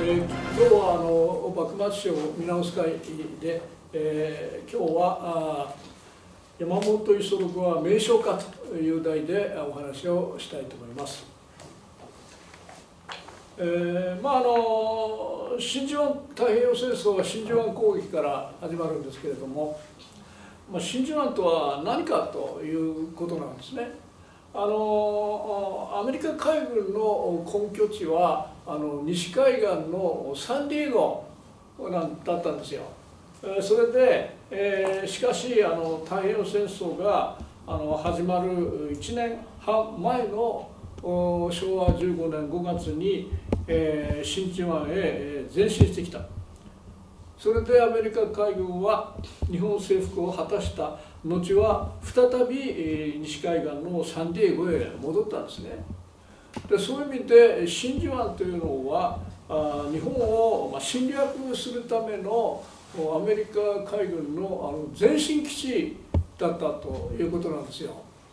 今日は幕末史を見直す会で、今日は山本五十六は名将かという題でお話をしたいと思います。真珠湾太平洋戦争は真珠湾攻撃から始まるんですけれども、真珠湾とは何かということなんですね。アメリカ海軍の根拠地は西海岸のサンディエゴだったんですよ。それで、しかし太平洋戦争が始まる1年半前の昭和15年5月に、真珠湾へ前進してきた。それでアメリカ海軍は日本征服を果たした後は再び西海岸のサンディエゴへ戻ったんですね。でそういう意味で真珠湾というのは日本を侵略するためのアメリカ海軍の前進基地だったということなんですよ。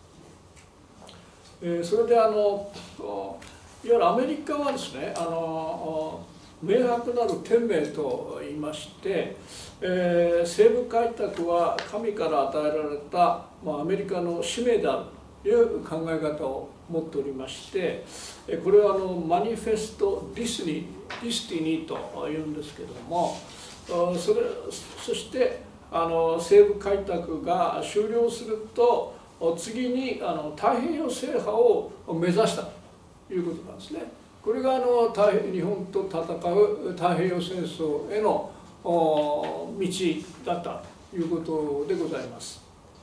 それでいわゆるアメリカはですね明白なる天命といいまして、西部開拓は神から与えられた、アメリカの使命であるという考え方を持っておりまして、これはマニフェスト・ディスティニーというんですけれども、そして西部開拓が終了すると次に太平洋制覇を目指したということなんですね。これが日本と戦う太平洋戦争への道だったということでございます。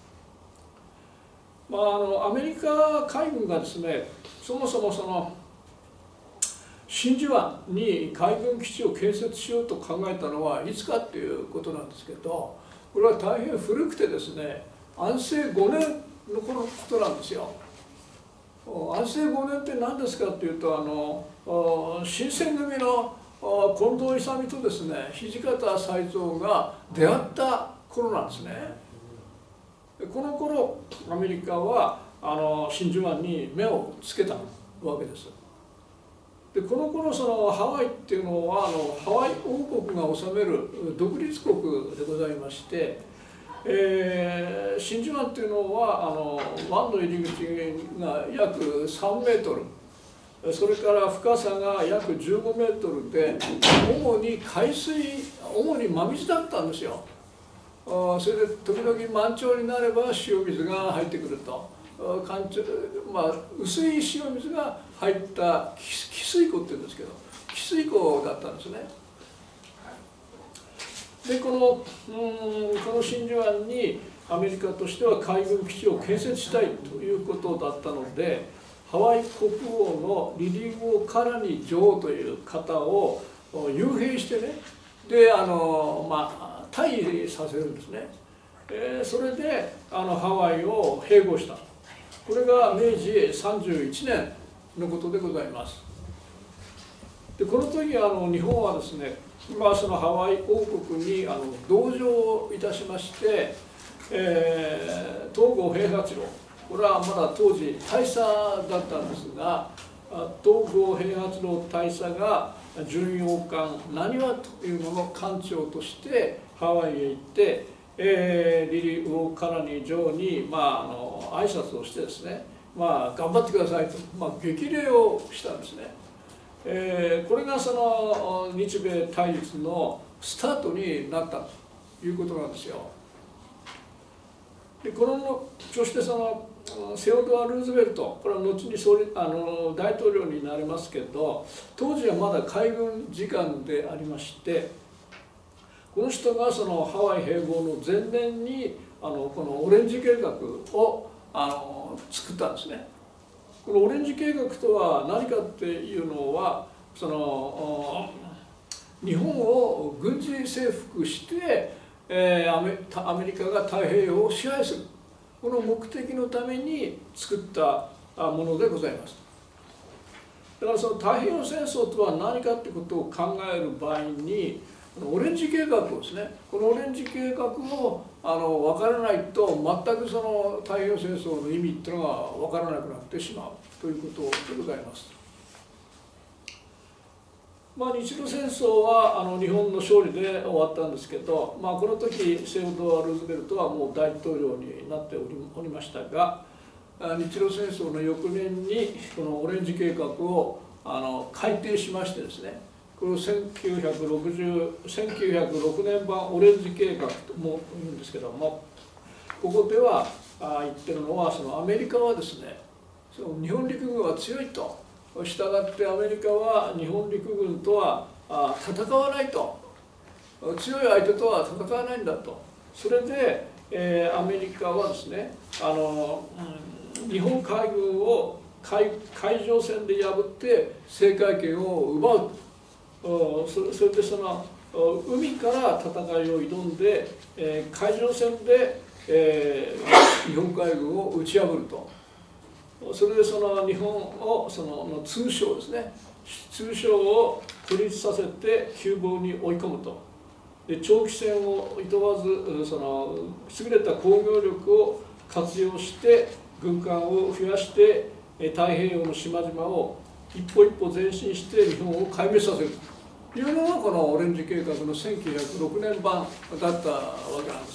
アメリカ海軍がですね、そもそも真珠湾に海軍基地を建設しようと考えたのはいつかということなんですけど、これは大変古くてですね、安政5年のことなんですよ。安政5年って何ですかっていうと新選組の近藤勇とですね土方歳三が出会った頃なんですね。この頃アメリカは真珠湾に目をつけたわけです。でこの頃ハワイっていうのはハワイ王国が治める独立国でございまして、真珠湾っていうのは湾の入り口が約3メートル、それから深さが約15メートルで主に真水だったんですよ。それで時々満潮になれば塩水が入ってくると、薄い塩水が入った汽水湖っていうんですけど、汽水湖だったんですね。でこの真珠湾にアメリカとしては海軍基地を建設したいということだったので、ハワイ国王のリリー・ウォー・カラニ女王という方を幽閉してね、で退位させるんですね。それでハワイを併合した。これが明治31年のことでございます。でこの時日本はですね、そのハワイ王国に同情いたしまして、東郷平八郎、これはまだ当時大佐だったんですが、東郷平八郎大佐が巡洋艦なにわというのの艦長としてハワイへ行って、リリー・ウォー・カラニ女王に挨拶をしてですね、頑張ってくださいと、激励をしたんですね。これが日米対立のスタートになったということなんですよ。でそしてセオドア・ルーズベルト、これは後に大統領になりますけど、当時はまだ海軍次官でありまして、この人がハワイ併合の前年にこのオレンジ計画を作ったんですね。このオレンジ計画とは何かっていうのは日本を軍事征服してアメリカが太平洋を支配する、この目的のために作ったものでございます。だから太平洋戦争とは何かってことを考える場合にオレンジ計画をですね、このオレンジ計画を分からないと全く太平洋戦争の意味っていうのが分からなくなってしまうということでございます。 日露戦争は日本の勝利で終わったんですけど、この時セオドア・ルーズベルトはもう大統領になっておりましたが、日露戦争の翌年にこのオレンジ計画を改定しましてですね、これを1906年版オレンジ計画とも言うんですけども、ここでは言ってるのは、そのアメリカはですね、その日本陸軍は強いと。したがってアメリカは日本陸軍とは戦わないと、強い相手とは戦わないんだと。それで、アメリカはですね、日本海軍を海上戦で破って制海権を奪うと。それでその海から戦いを挑んで、海上戦で、日本海軍を打ち破ると。それでその日本をその通商ですね、通商を孤立させて窮乏に追い込むと。で長期戦をいとわずその優れた工業力を活用して軍艦を増やして太平洋の島々を一歩一歩前進して日本を壊滅させるというのがこのオレンジ計画の1906年版だったわけなんです。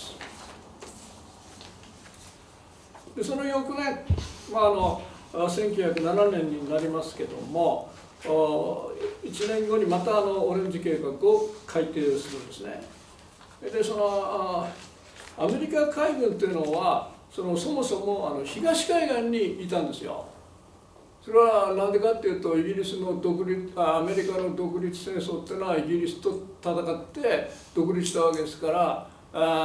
でその翌年、1907年になりますけども、1年後にまたオレンジ計画を改定するんですね。でそのアメリカ海軍というのはそもそも東海岸にいたんですよ。それは何でかっていうと、イギリスのアメリカの独立戦争っていうのはイギリスと戦って独立したわけですから、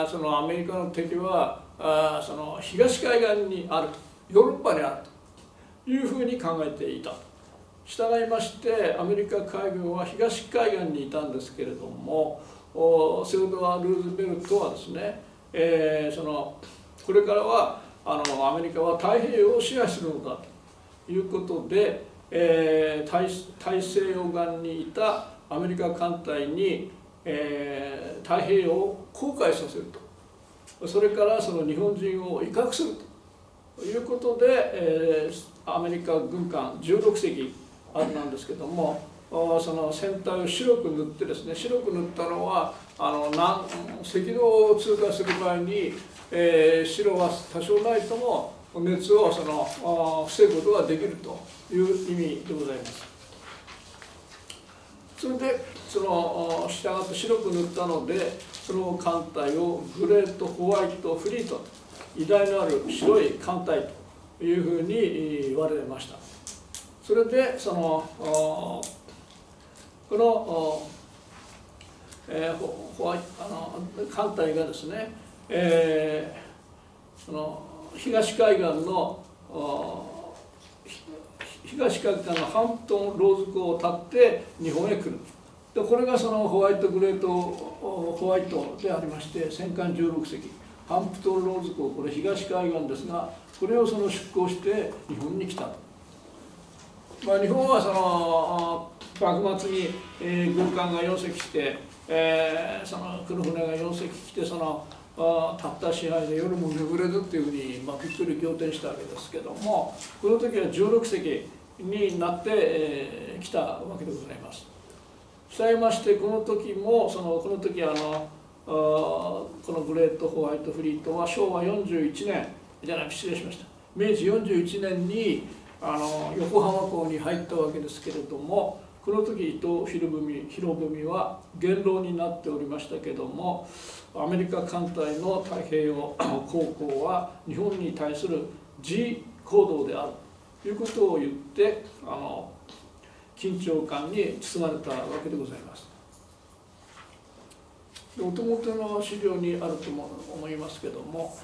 そのアメリカの敵はその東海岸にあると、ヨーロッパにあるというふうに考えていた。従いましてアメリカ海軍は東海岸にいたんですけれども、セオドア・ルーズベルトはですね、これからはアメリカは太平洋を支配するのだということで、大西洋岸にいたアメリカ艦隊に、太平洋を航海させると。それからその日本人を威嚇するということで、アメリカ軍艦16隻あるなんですけども、その船体を白く塗ってですね、白く塗ったのは赤道を通過する場合に、白は多少ないとも熱を防ぐことができるという意味でございます。それで従って白く塗ったので、その艦隊をグレート・ホワイト・フリート、偉大なる白い艦隊というふうに言われました。それでこの艦隊がですね、東海岸のハンプトン・ローズ港を立って日本へ来る。でこれがそのホワイト・グレート・ホワイトでありまして、戦艦16隻、ハンプトン・ローズ港、これ東海岸ですが、これを出港して日本に来た。日本は幕末に、軍艦が4隻来て、来る船が4隻来て、たった支配で夜も眠れずっていうふうに、びっくり仰天したわけですけども、この時は16隻になって、来たわけでございます。したいまして、この時もこの時このグレート・ホワイト・フリートは昭和41年じゃなく、失礼しました、明治41年に横浜港に入ったわけですけれども、この時伊藤博文は元老になっておりましたけども、アメリカ艦隊の太平洋航行は日本に対する示威行動であるということを言って、緊張感に包まれたわけでございます。お手元の資料にあると思いますけども、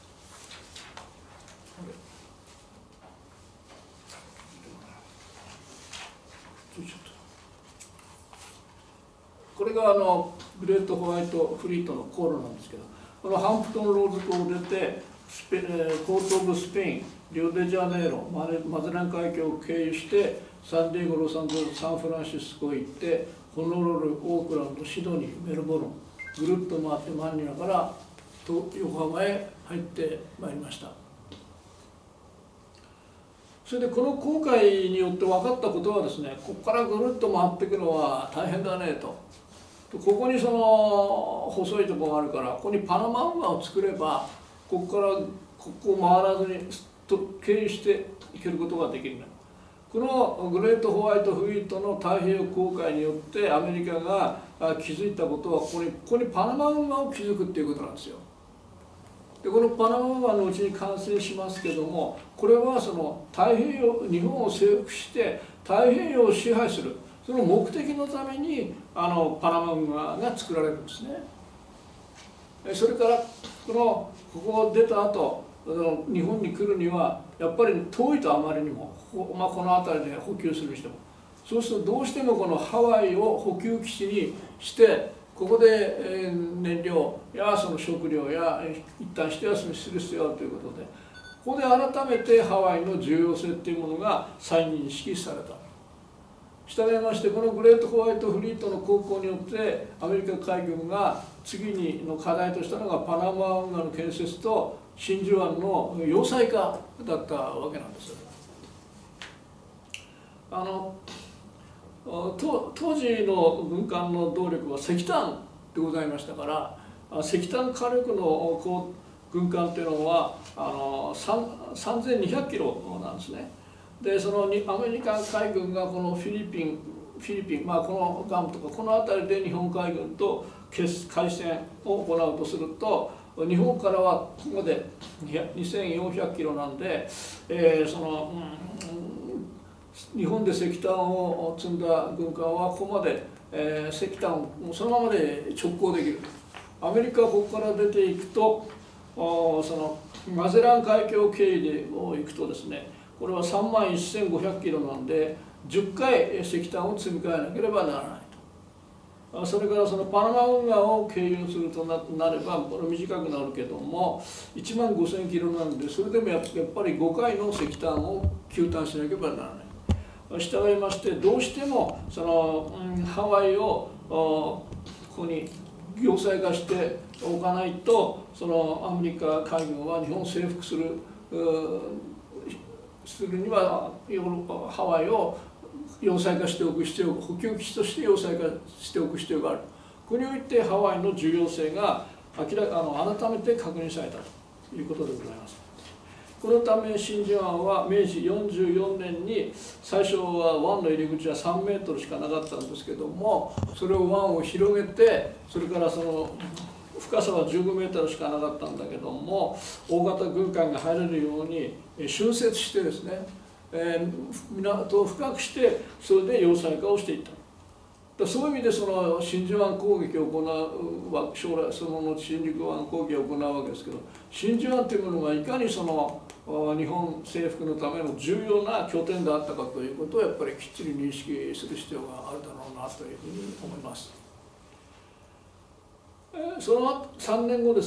これがグレート・ホワイト・フリートの航路なんですけど、このハンプトン・ローズ港を出てポート・オブ・スペイン、リオデジャネイロ、マゼラン海峡を経由してサンディエゴ、ロサンゼルス、サンフランシスコへ行って、ホノルル、オークランド、シドニー、メルボルン、ぐるっと回ってマニラから横浜へ入ってまいりました。 それでこの航海によって分かったことはですね、ここからぐるっと回っていくのは大変だねと。ここにその細いところがあるから、ここにパナマ運河を作れば、ここからここを回らずに経由していけることができる。このグレートホワイトフリートの太平洋航海によってアメリカが築いたことは、ここにパナマ運河を築くっていうことなんですよ。でこのパナマ運河のうちに完成しますけども、これはその太平洋、日本を征服して太平洋を支配する、その目的のためにパナマ運河が作られるんですね。それからここを出た後、日本に来るにはやっぱり遠いと、あまりにも、この辺りで補給する人も、そうするとどうしてもこのハワイを補給基地にして、ここで燃料やその食料や一旦して休みする必要があるということで、ここで改めてハワイの重要性というものが再認識された。したがいまして、このグレートホワイトフリートの航行によってアメリカ海軍が次の課題としたのがパナマ運河の建設と真珠湾の要塞化だったわけなんです。当時の軍艦の動力は石炭でございましたから、石炭火力の軍艦というのは3200キロなんですね。でそのアメリカ海軍がこのフィリピン、このガムとかこの辺りで日本海軍と海戦を行うとすると、日本からはここまで2400キロなんで、日本で石炭を積んだ軍艦はここまで、石炭をそのままで直行できる。アメリカはここから出ていくと、そのマゼラン海峡経由で行くとですね、これは31500キロなんで10回石炭を積み替えなければならないと。それからそのパナマ運河を経由するとなれば、これ短くなるけども15000キロなんで、それでもやっぱり5回の石炭を給炭しなければならない。したがいまして、どうしてもその、ハワイをここに要塞化しておかないと、そのアメリカ海軍は日本を征服するにはハワイを要塞化しておく必要、補給基地として要塞化しておく必要がある。ここにおいてハワイの重要性が改めて確認されたということでございます。このため真珠湾は明治44年に、最初は湾の入り口は3メートルしかなかったんですけども、それを湾を広げて、それからその深さは15メートルしかなかったんだけども、大型軍艦が入れるように浚渫してですね、港を深くして、それで要塞化をしていった。そういう意味でその真珠湾攻撃を行う、将来その後新宿湾攻撃を行うわけですけど、真珠湾というものがいかにその日本征服のための重要な拠点であったかということをやっぱりきっちり認識する必要があるだろうなというふうに思います。その3年後です。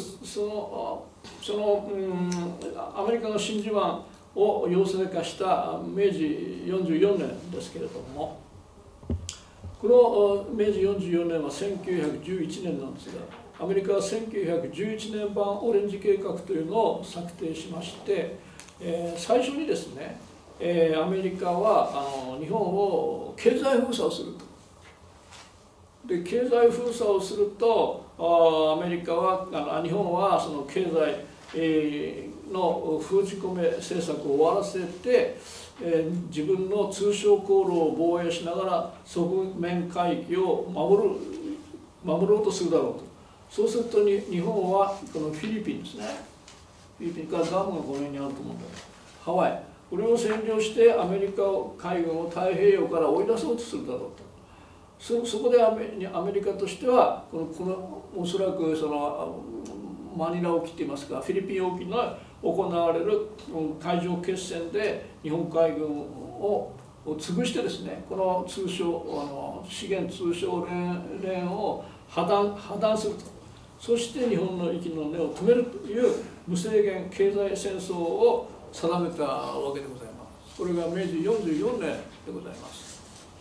アメリカの真珠湾を要塞化した明治44年ですけれども、この明治44年は1911年なんですが、アメリカは1911年版オレンジ計画というのを策定しまして、最初にですね、アメリカは日本を経済封鎖をすると。で経済封鎖をすると、アメリカは日本はその経済の封じ込め政策を終わらせて、自分の通商航路を防衛しながら側面海域を守ろうとするだろうと。そうすると日本はこのフィリピンですね、フィリピンからガムがこの辺にあると思うんだけど、ハワイ、これを占領してアメリカ海軍を太平洋から追い出そうとするだろうと。そこでアメリカとしてはおそらくそのマニラ沖っていいますか、フィリピン沖の行われる海上決戦で日本海軍を潰してですね、この資源通商連を破談すると。そして日本の息の根を止めるという無制限経済戦争を定めたわけでございます。これが明治44年でございます。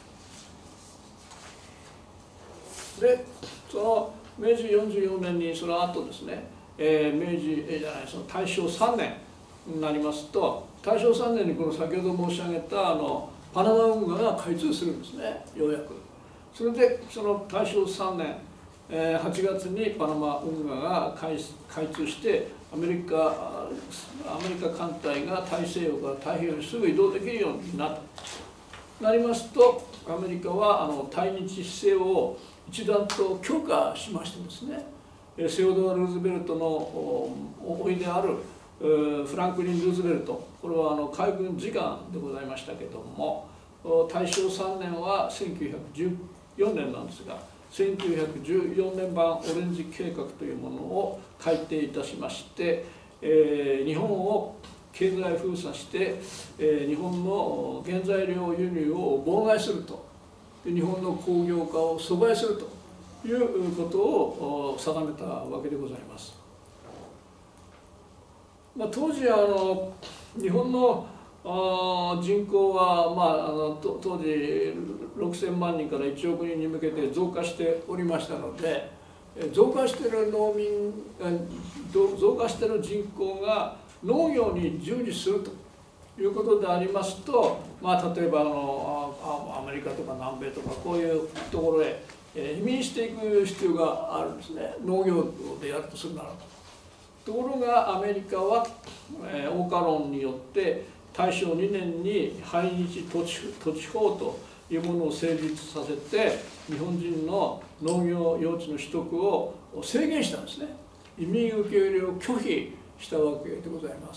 でその明治44年にその後ですね、その大正3年になりますと、 大正3年にこの先ほど申し上げたパナマ運河が開通するんですね、ようやく。それでその大正3年8月にパナマ運河が開通してアメリカ艦隊が大西洋から太平洋にすぐ移動できるようになりますと、アメリカは対日姿勢を一段と強化しましてですね、セオドア・ルーズベルトの甥であるフランクリン・ルーズベルト、これは海軍次官でございましたけども、大正3年は1914年なんですが、1914年版オレンジ計画というものを改定いたしまして、日本を経済封鎖して、日本の原材料輸入を妨害すると、日本の工業化を阻害するということを定めたわけでございます。当時日本の人口は、当時6000万人から1億人に向けて増加しておりましたので、増加している増加している人口が農業に従事するということでありますと、例えばアメリカとか南米とかこういうところへ移民していく必要があるんですね、農業でやるとするならば。ところがアメリカはオーカロンによって大正2年に排日土地法というものを成立させて、日本人の農業用地の取得を制限したんですね。移民受け入れを拒否したわけでございます。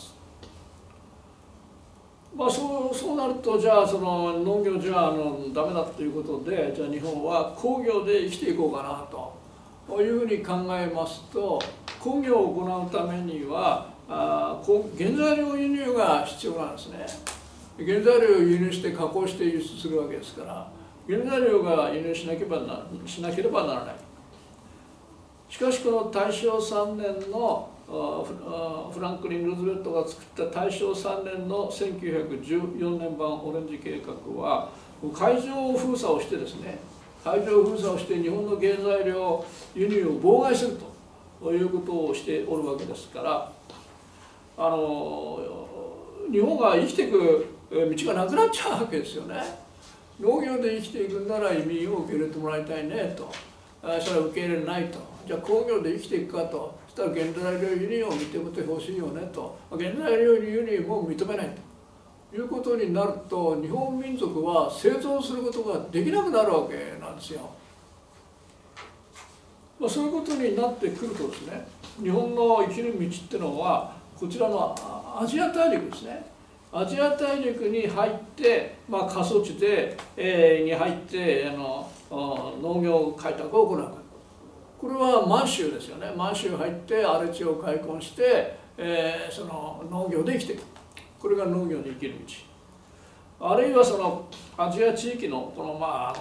そうなると、じゃあその農業じゃダメだということで、じゃあ日本は工業で生きていこうかなというふうに考えますと、工業を行うためには原材料輸入が必要なんですね。原材料を輸入して加工して輸出するわけですから、原材料が輸入しなければならない。しかしこの大正3年のフランクリン・ルーズベルトが作った大正3年の1914年版オレンジ計画は海上封鎖をしてですね、海上封鎖をして日本の原材料輸入を妨害するということをしておるわけですから、日本が生きていく道がなくなっちゃうわけですよね。農業で生きていくんなら移民を受け入れてもらいたいねと、それは受け入れないと、じゃあ工業で生きていくかと、そしたら原材料輸入を認めてほしいよねと、原材料輸入も認めないということになると、日本民族は生存することができなくなるわけなんですよ。そういうことになってくるとですね、日本の生きる道っていうのはこちらのアジア大陸ですね。アジア大陸に入って、過疎地で、に入って農業開拓を行う。これは満州ですよね。満州入って荒れ地を開墾して、その農業で生きていく。これが農業に生きる道。あるいはそのアジア地域のこの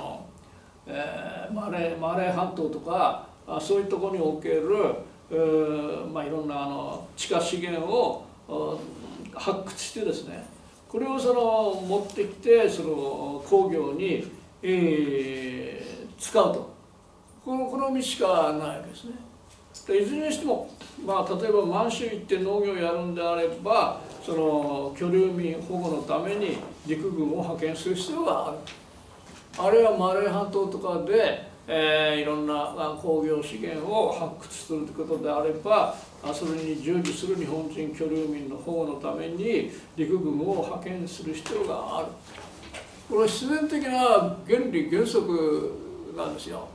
マレー半島とかそういうところにおけるいろんな地下資源を発掘してですね、これを持ってきて工業に、使うと、この道しかないわけですね。いずれにしても、例えば満州行って農業をやるんであれば、居留民保護のために陸軍を派遣する必要がある。あるいはマレー半島とかでいろんな工業資源を発掘するということであれば、それに従事する日本人居留民の保護のために陸軍を派遣する必要がある。これは必然的な原理原則なんですよ。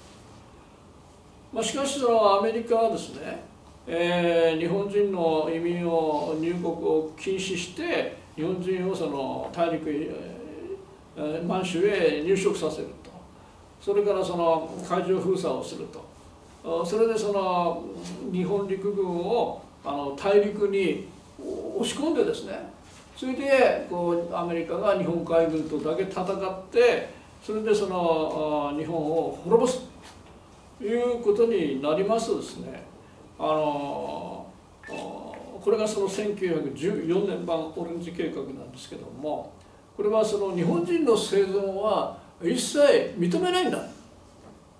しかしアメリカはですね、日本人の移民を入国を禁止して日本人を大陸満州へ入植させると、それから海上封鎖をすると、それで日本陸軍を大陸に押し込んでですね、それでアメリカが日本海軍とだけ戦って、それで日本を滅ぼすということになりますとですね、これが1914年版オレンジ計画なんですけども、これは日本人の生存は一切認めないんだ、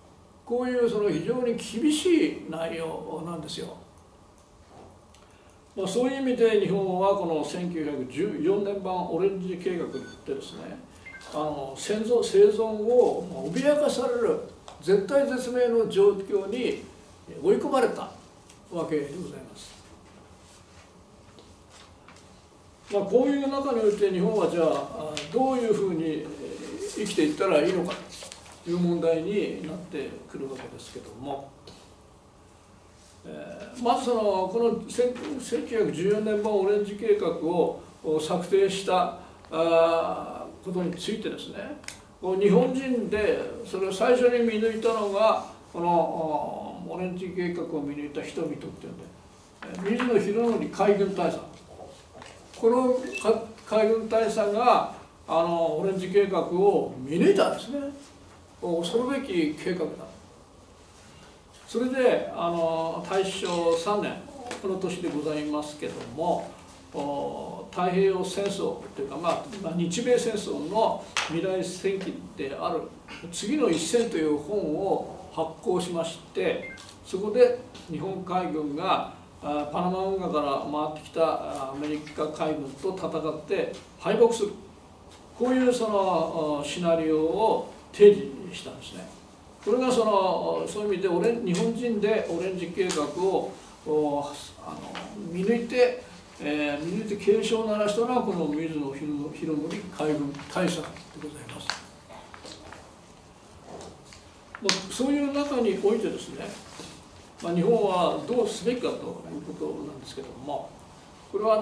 こういう非常に厳しい内容なんですよ。 そういう意味で日本はこの1914年版オレンジ計画によってですね、生存を脅かされる絶体絶命の状況に追い込まれたわけでございます。こういう中において日本はじゃあどういうふうに生きていったらいいのかという問題になってくるわけですけども、まずこの1914年版オレンジ計画を策定したことについてですね、日本人でそれを最初に見抜いたのがこのオレンジ計画を見抜いた人々っていうんで、水野博則海軍大佐、この海軍大佐がオレンジ計画を見抜いたんですね。恐るべき計画だ。それで大正3年この年でございますけども、太平洋戦争というか、日米戦争の未来戦記である「次の一戦」という本を発行しまして、そこで日本海軍がパナマ運河から回ってきたアメリカ海軍と戦って敗北する、こういうシナリオを提示したんですね。これがそういう意味で日本人でオレンジ計画を見抜いて警鐘を鳴らしたのはこの水野博則海軍大佐でございます。そういう中においてですね、日本はどうすべきかということなんですけども、これは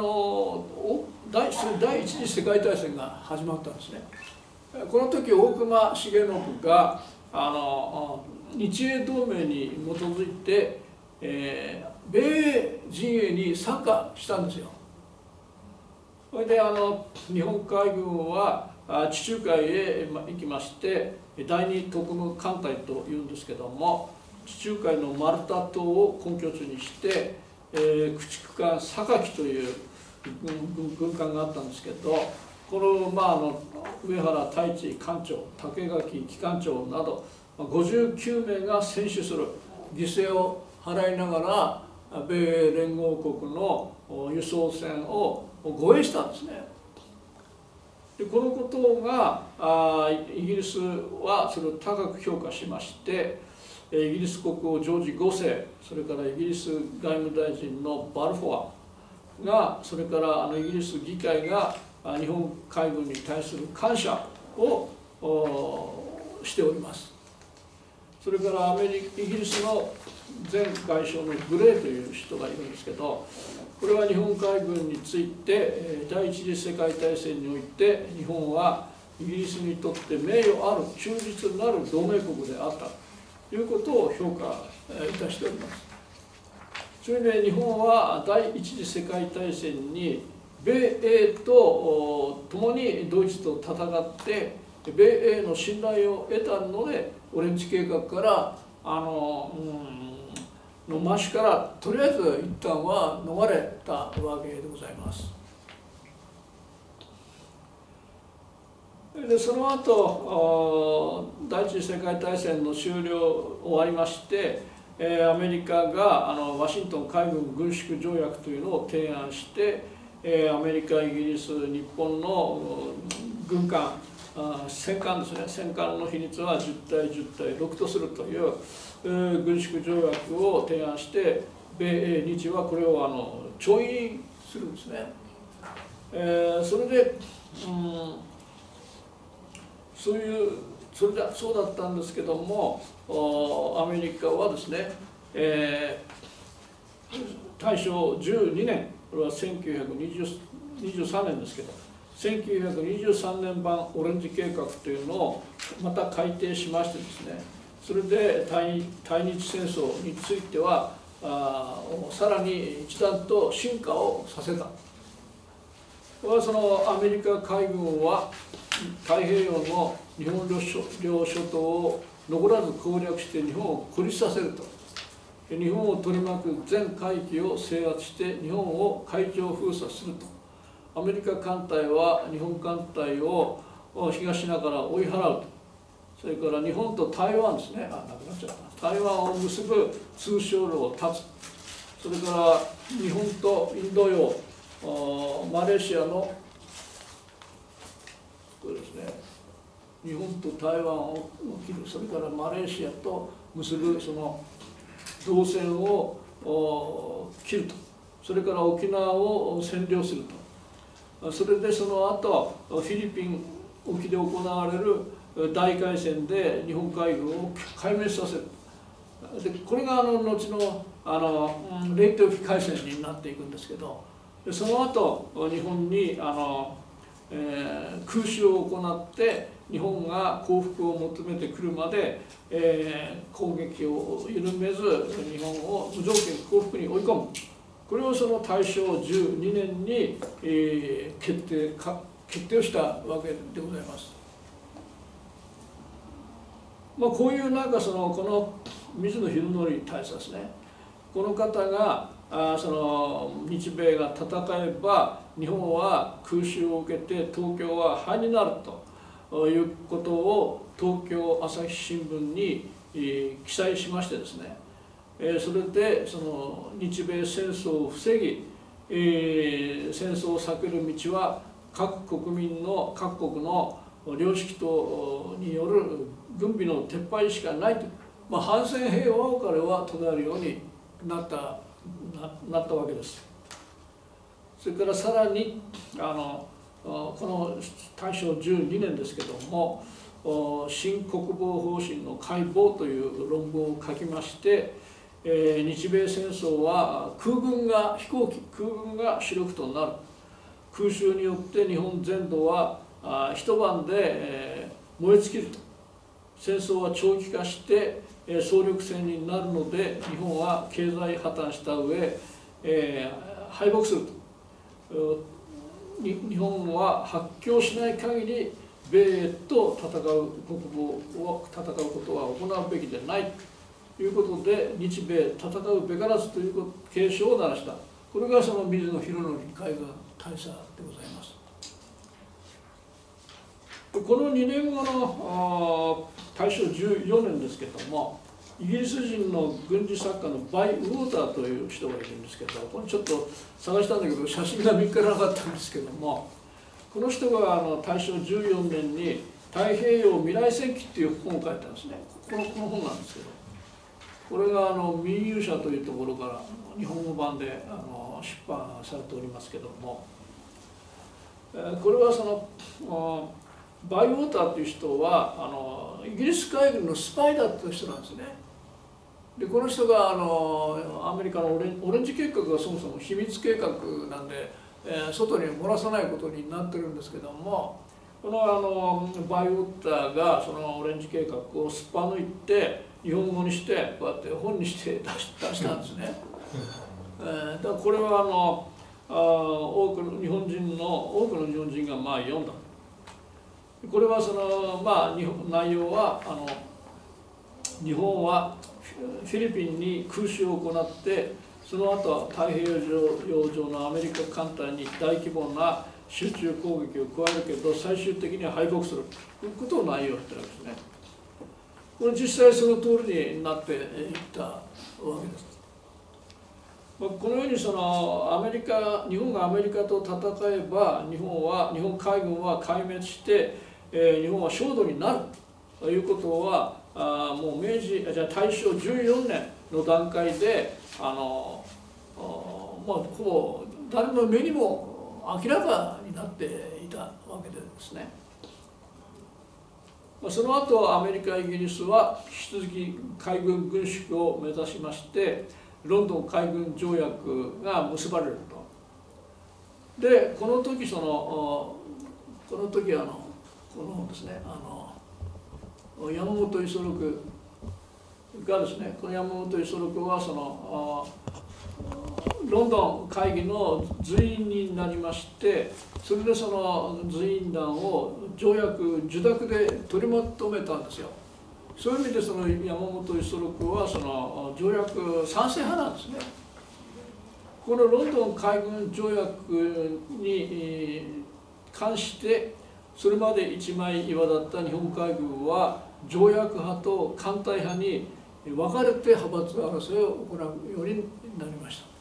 第一次世界大戦が始まったんですね。この時大隈重信が日英同盟に基づいて、米英陣営に参加したんですよ。それで日本海軍は地中海へ行きまして、第二特務艦隊というんですけども、地中海のマルタ島を根拠地にして、駆逐艦榊という軍艦があったんですけど、この、上原太一艦長、竹垣機関長など59名が戦死する犠牲を払いながら米英連合国の輸送船を護衛したんですね。でこのことがイギリスはそれを高く評価しまして、イギリス国王ジョージ5世、それからイギリス外務大臣のバルフォアが、それからイギリス議会が日本海軍に対する感謝をしております。それからイギリスの前外相のグレーという人がいるんですけど、これは日本海軍について第一次世界大戦において日本はイギリスにとって名誉ある忠実なる同盟国であったということを評価いたしております。それで日本は第一次世界大戦に米英と共にドイツと戦って米英の信頼を得たので、オレンジ計画からのマッシュからとりあえず一旦は逃れたわけでございます。でその後第一次世界大戦の終了終わりまして、アメリカがワシントン海軍軍縮条約というのを提案して、アメリカ、イギリス、日本の軍艦、戦艦ですね、戦艦の比率は10対10対6とするという軍縮条約を提案して、米英日はこれを調印するんですね。それで、そうだったんですけども、アメリカはですね、大正12年、これは1923年ですけど、1923年版オレンジ計画というのをまた改定しましてですね、それで対日戦争についてはさらに一段と進化をさせた。これはアメリカ海軍は太平洋の日本領諸島を残らず攻略して日本を孤立させると。日本を取り巻く全海域を制圧して日本を海上封鎖すると。アメリカ艦隊は日本艦隊を東シナから追い払うと。それから日本と台湾ですね、なくなっちゃった。台湾を結ぶ通商路を断つ。 それから日本とインド洋、マレーシアのこれですね、日本と台湾を切る、それからマレーシアと結ぶその導線を切ると、それから沖縄を占領すると、それでその後フィリピン沖で行われる大海戦で日本海軍を壊滅させる。でこれが後のレイテ沖海戦になっていくんですけど、その後日本に空襲を行って日本が降伏を求めてくるまで、攻撃を緩めず日本を無条件降伏に追い込む、これをその大正12年に、決定をしたわけでございます。こういうこの水野秀則大佐ですね、この方がその日米が戦えば日本は空襲を受けて東京は灰になるということを東京朝日新聞に記載しましてですね、それでその日米戦争を防ぎ、戦争を避ける道は各国の良識等による軍備の撤廃しかないと、反戦平和を彼は唱えるようになったわけです。それからさらにこの大正12年ですけども、新国防方針の解剖という論文を書きまして、日米戦争は空軍が主力となる、空襲によって日本全土は一晩で燃え尽きると、戦争は長期化して総力戦になるので日本は経済破綻した上、敗北すると、日本は発狂しない限り米英と戦うことは行うべきでないということで、日米戦うべからずという警鐘を鳴らした、これがその水野秀則海軍大佐でございます。この2年後の大正14年ですけれども、イギリス人の軍事作家のバイ・ウォーターという人がいるんですけど、これちょっと探したんだけど写真が見つからなかったんですけども、この人が大正14年に「太平洋未来戦記」っていう本を書いたんですね。この本なんですけど、これが民友社というところから日本語版で出版されておりますけども、これはそのバイ・ウォーターという人はイギリス海軍のスパイだった人なんですね。でこの人がアメリカのオレンジ計画がそもそも秘密計画なんで、外に漏らさないことになってるんですけども、このバイ・ウォーターがそのオレンジ計画をすっぱ抜いて日本語にしてこうやって本にして出したんですね。だからこれは多くの日本人が読んだ。これはその内容は日本はフィリピンに空襲を行って、その後は太平洋上のアメリカ艦隊に大規模な集中攻撃を加えるけど最終的には敗北するということを内容してるわけですね。これ実際その通りになっていったわけです。このようにその日本がアメリカと戦えば日本海軍は壊滅して日本は焦土になるということはもう大正14年の段階でほぼ誰の目にも明らかになっていたわけですね。その後アメリカイギリスは引き続き海軍軍縮を目指しましてロンドン海軍条約が結ばれると。でこの時ですね山本五十六がですね、この山本五十六はそのロンドン会議の随員になりまして、それでその随員団を条約受諾で取りまとめたんですよ。そういう意味でその山本五十六はその条約賛成派なんですね。このロンドン海軍条約に関してそれまで一枚岩だった日本海軍は条約派と艦隊派に分かれて派閥争いを行うようになりました。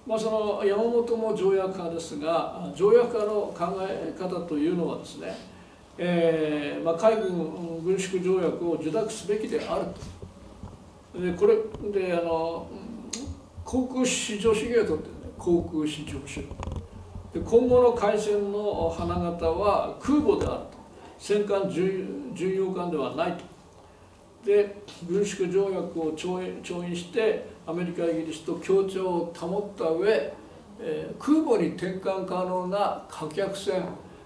その山本も条約派ですが、条約派の考え方というのはですね、海軍軍縮条約を受諾すべきであると。でこれで航空至上主義をとって、ね、航空至上主義で、今後の海戦の花形は空母であると、戦艦巡洋艦ではないと。で軍縮条約を調印してアメリカイギリスと協調を保った上、空母に転換可能な貨客船、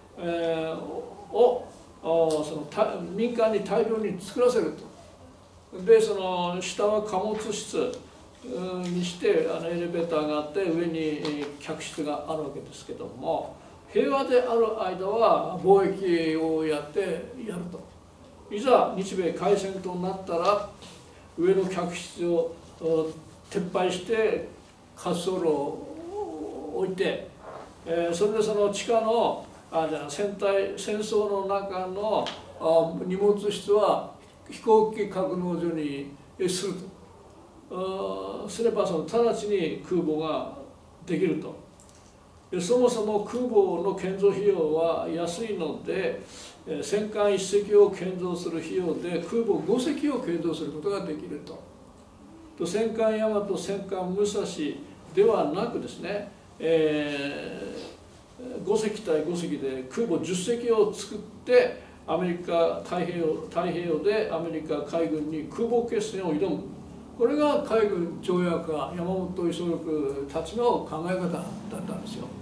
をその民間に大量に作らせると。でその下は貨物室にしてエレベーターがあって上に客室があるわけですけども、平和である間は貿易をやると。いざ日米開戦となったら上の客室を撤廃して滑走路を置いて、それでその地下の戦争の中の荷物室は飛行機格納所にすると。すれば直ちに空母ができると。そもそも空母の建造費用は安いので、戦艦1隻を建造する費用で空母5隻を建造することができると。戦艦大和、戦艦武蔵ではなくですね、5隻対5隻で空母10隻を作ってアメリカ太平洋でアメリカ海軍に空母決戦を挑む。これが海軍条約家山本五十六たちの考え方だったんですよ。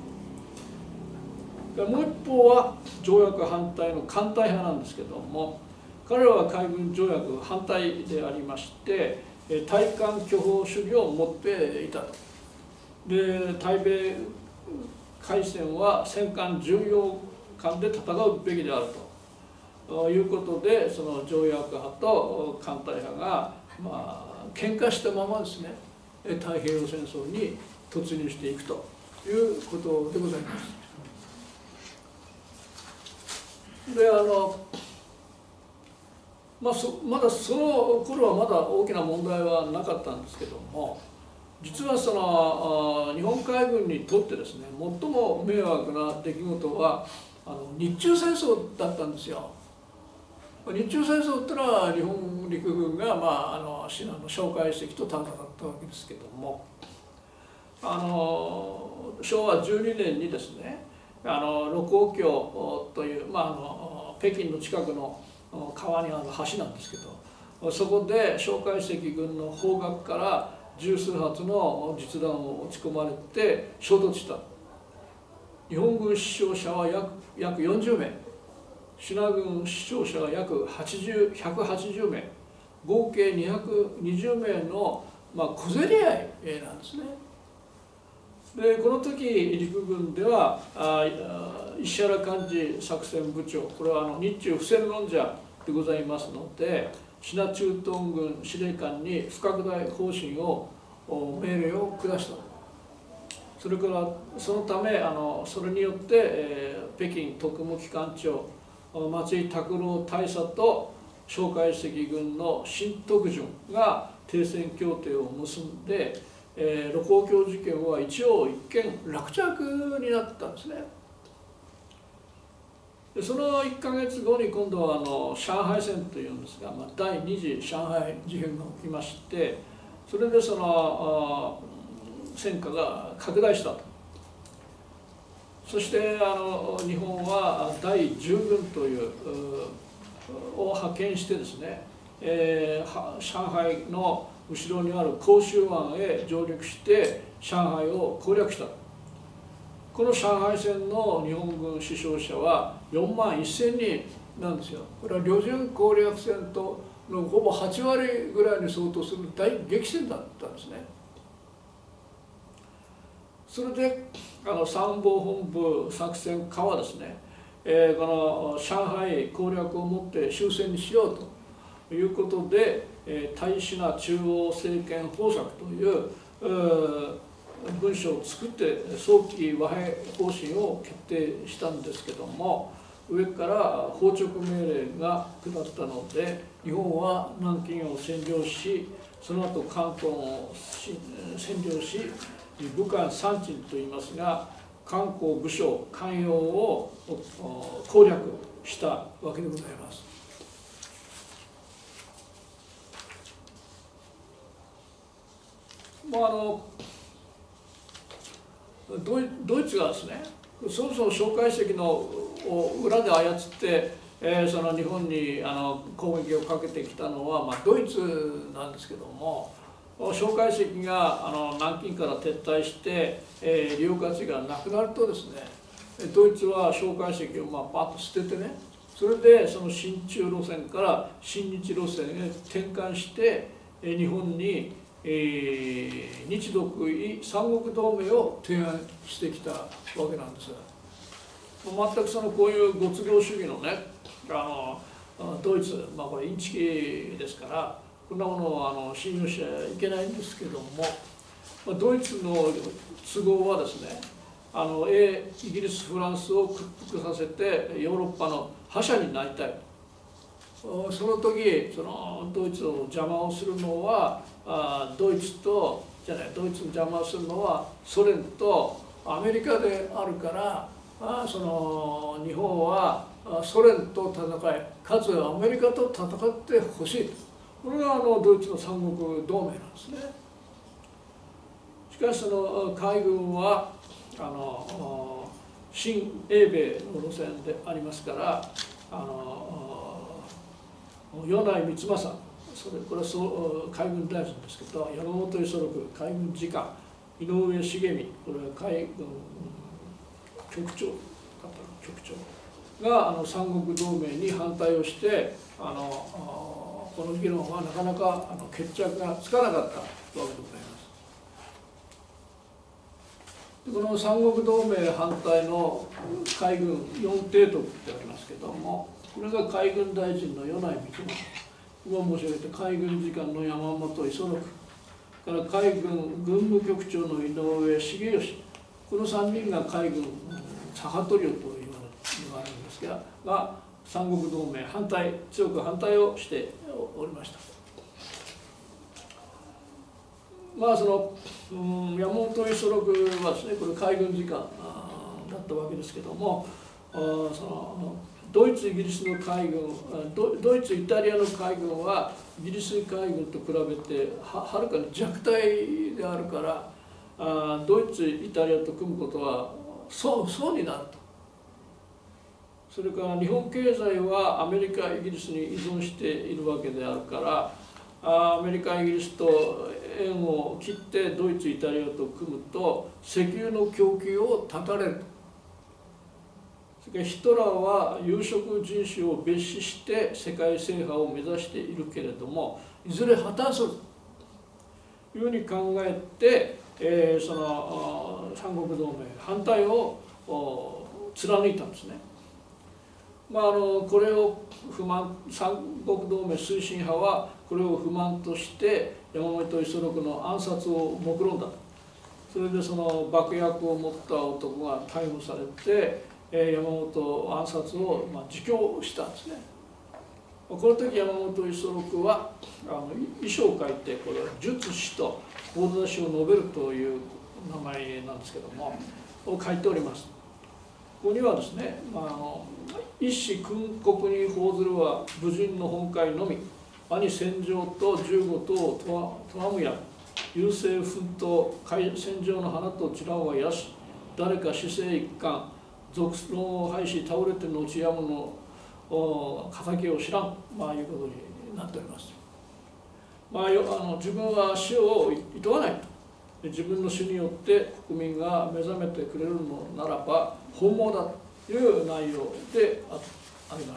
もう一方は条約反対の艦隊派なんですけども、彼らは海軍条約反対でありまして、対艦巨砲主義を持っていたと。で対米海戦は戦艦巡洋艦で戦うべきであるということで、その条約派と艦隊派が喧嘩したままですね、太平洋戦争に突入していくということでございます。でまだその頃はまだ大きな問題はなかったんですけども、実はその日本海軍にとってですね、最も迷惑な出来事は日中戦争だったんですよ。日中戦争っていうのは日本陸軍が蒋介石と戦ったわけですけども、昭和12年にですね、盧溝橋という、北京の近くの川にある橋なんですけど、そこで蒋介石軍の方角から十数発の実弾を撃ち込まれて衝突した。日本軍死傷者は約40名、支那軍死傷者は約180名、合計220名の小競り合いなんですね。でこの時陸軍では石原幹事作戦部長、これは日中不戦論者でございますので、支那駐屯軍司令官に不拡大方針を命令を下した。それからそのためそれによって、北京特務機関長松井拓郎大佐と蒋介石軍の新徳順が停戦協定を結んで、盧溝橋事件は一応一件落着になったんですね。でその1ヶ月後に今度は上海戦というんですが、第二次上海事変が起きまして、それでその戦火が拡大したと。そして日本は第10軍というを派遣してですね、上海の後ろにある広州湾へ上陸して上海を攻略した。この上海戦の日本軍死傷者は4万1000人なんですよ。これは旅順攻略戦とのほぼ8割ぐらいに相当する大激戦だったんですね。それで参謀本部作戦課はですね、この上海攻略をもって終戦にしようということで、対支那中央政権方策という文書を作って早期和平方針を決定したんですけども、上から放直命令が下ったので、日本は南京を占領し、その後広東を占領し、 武漢三鎮といいますが、漢光武将漢陽を攻略したわけでございます。ドイツがですね、そもそも蒋介石の裏で操って、その日本に攻撃をかけてきたのは、ドイツなんですけども、蒋介石が南京から撤退して、利用価値がなくなるとですね、ドイツは蒋介石をパッと捨ててね、それでその親中路線から親日路線へ転換して、日本に日独伊三国同盟を提案してきたわけなんです。全くこういうご都合主義のね、ドイツ、これインチキですから、こんなものを信用しちゃいけないんですけども、ドイツの都合はですね、イギリス、フランスを屈服させてヨーロッパの覇者になりたい。その時ドイツを邪魔をするのはドイツを邪魔するのはソ連とアメリカであるから、日本はソ連と戦い、かつアメリカと戦ってほしい。これがドイツの三国同盟なんですね。しかし海軍は新英米の路線でありますから、米内光政、これは海軍大臣ですけど、山本五十六海軍次官、井上重美、これは海軍局長が三国同盟に反対をして、この議論はなかなか決着がつかなかったわけでございます。この三国同盟反対の海軍4提督ってありますけども、これが海軍大臣の米内光政、今申し上げた海軍次官の山本五十六から海軍軍務局長の井上重義、この3人が海軍左派トリオと言われるんですが、三国同盟強く反対をしておりました。山本五十六はですね、これ海軍次官だったわけですけども、ドイツ、イギリスの海軍、ドイツ、イタリアの海軍はイギリス海軍と比べてはるかに弱体であるから、ドイツ、イタリアと組むことは損になると。それから日本経済はアメリカ、イギリスに依存しているわけであるから、アメリカ、イギリスと縁を切ってドイツ、イタリアと組むと石油の供給を断たれると。それからヒトラーは有色人種を蔑視して世界制覇を目指しているけれども、いずれ破綻するというふうに考えて、三国同盟反対を貫いたんですね。これを不満、三国同盟推進派はこれを不満として山本五十六の暗殺を目論んだ。それで爆薬を持った男が逮捕されて、山本暗殺を自供したんですね。この時山本五十六は遺書を書いて、これは術師と志を述べるという名前なんですけども、を書いております。ここにはですね、一子訓国に報ずるは武人の本会のみ、兄戦場と15等をとわむや、優勢奮闘戦場の花と散らんはやし、誰か死生一貫俗論を廃し倒れてのちやむの敵を知らん、いうことになっております。自分は死をいとわないと。自分の死によって国民が目覚めてくれるのならば本望だという内容であります。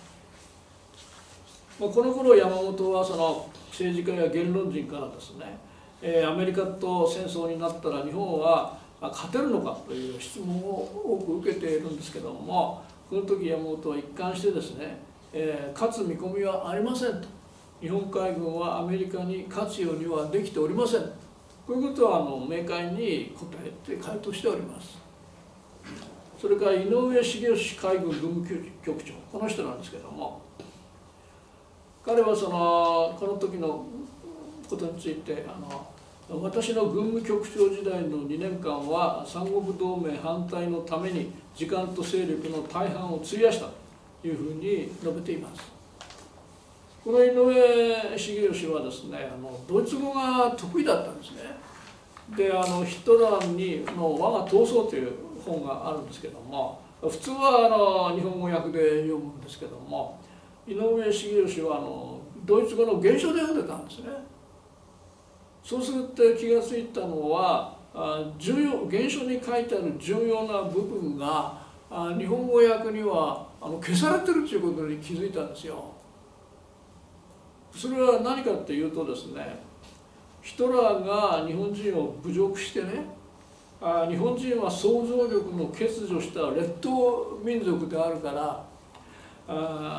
この頃山本は政治家や言論人からですね、アメリカと戦争になったら日本は勝てるのかという質問を多く受けているんですけども、この時山本は一貫してですね、勝つ見込みはありませんと。日本海軍はアメリカに勝つようにはできておりません。こういうことは明快に答えて回答しております。それから井上重義海軍軍務局長、この人なんですけども、彼はこの時のことについて私の軍務局長時代の2年間は三国同盟反対のために時間と勢力の大半を費やしたというふうに述べています。この井上茂吉はですね、ドイツ語が得意だったんですね。で、ヒットラーにの我が闘争という本があるんですけども、普通は日本語訳で読むんですけども、井上茂吉はドイツ語の原書で読んでたんですね。そうすると気が付いたのは、原書に書いてある重要な部分が日本語訳には消されてるということに気づいたんですよ。それは何かっていうとですね、ヒトラーが日本人を侮辱してね、日本人は想像力の欠如した劣等民族であるから、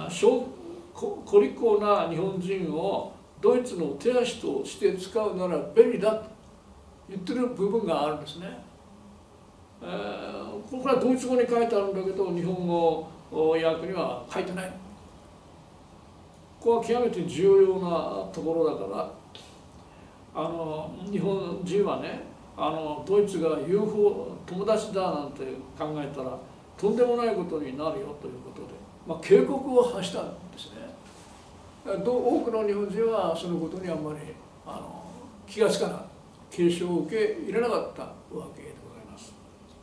孤立な日本人をドイツの手足として使うなら便利だと言ってる部分があるんですね。これはドイツ語に書いてあるんだけど日本語訳には書いてない。ここは極めて重要なところだから、日本人はね、ドイツが友達だなんて考えたらとんでもないことになるよということで、警告を発したんですね。多くの日本人はそのことにあんまり気がつかない、警鐘を受け入れなかったわけでございます。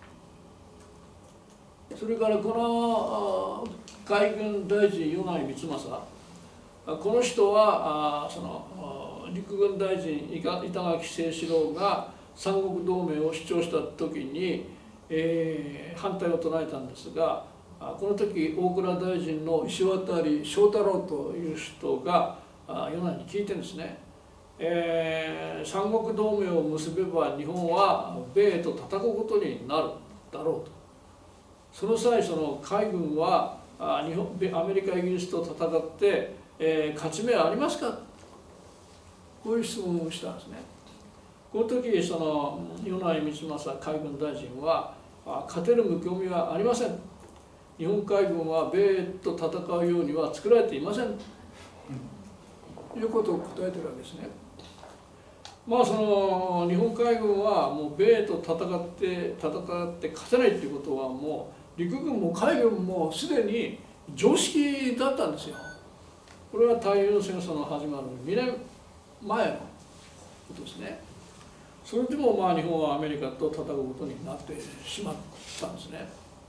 それからこの海軍大臣米内光政、この人は陸軍大臣板垣清志郎が三国同盟を主張した時に、反対を唱えたんですが、この時大蔵大臣の石渡翔太郎という人が米内に聞いてるんですね。三国同盟を結べば日本は米と戦うことになるだろうと。その際海軍はアメリカイギリスと戦って、勝ち目はありますか、こういう質問をしたんですね。この時米内光政海軍大臣は勝てる見込みはありません、日本海軍は米と戦うようには作られていません、ということを答えてるわけですね。日本海軍はもう米と戦って勝てないということはもう陸軍も海軍もすでに常識だったんですよ。これは太平洋戦争の始まる2年前のことですね。それでも日本はアメリカと戦うことになってしまったんですね。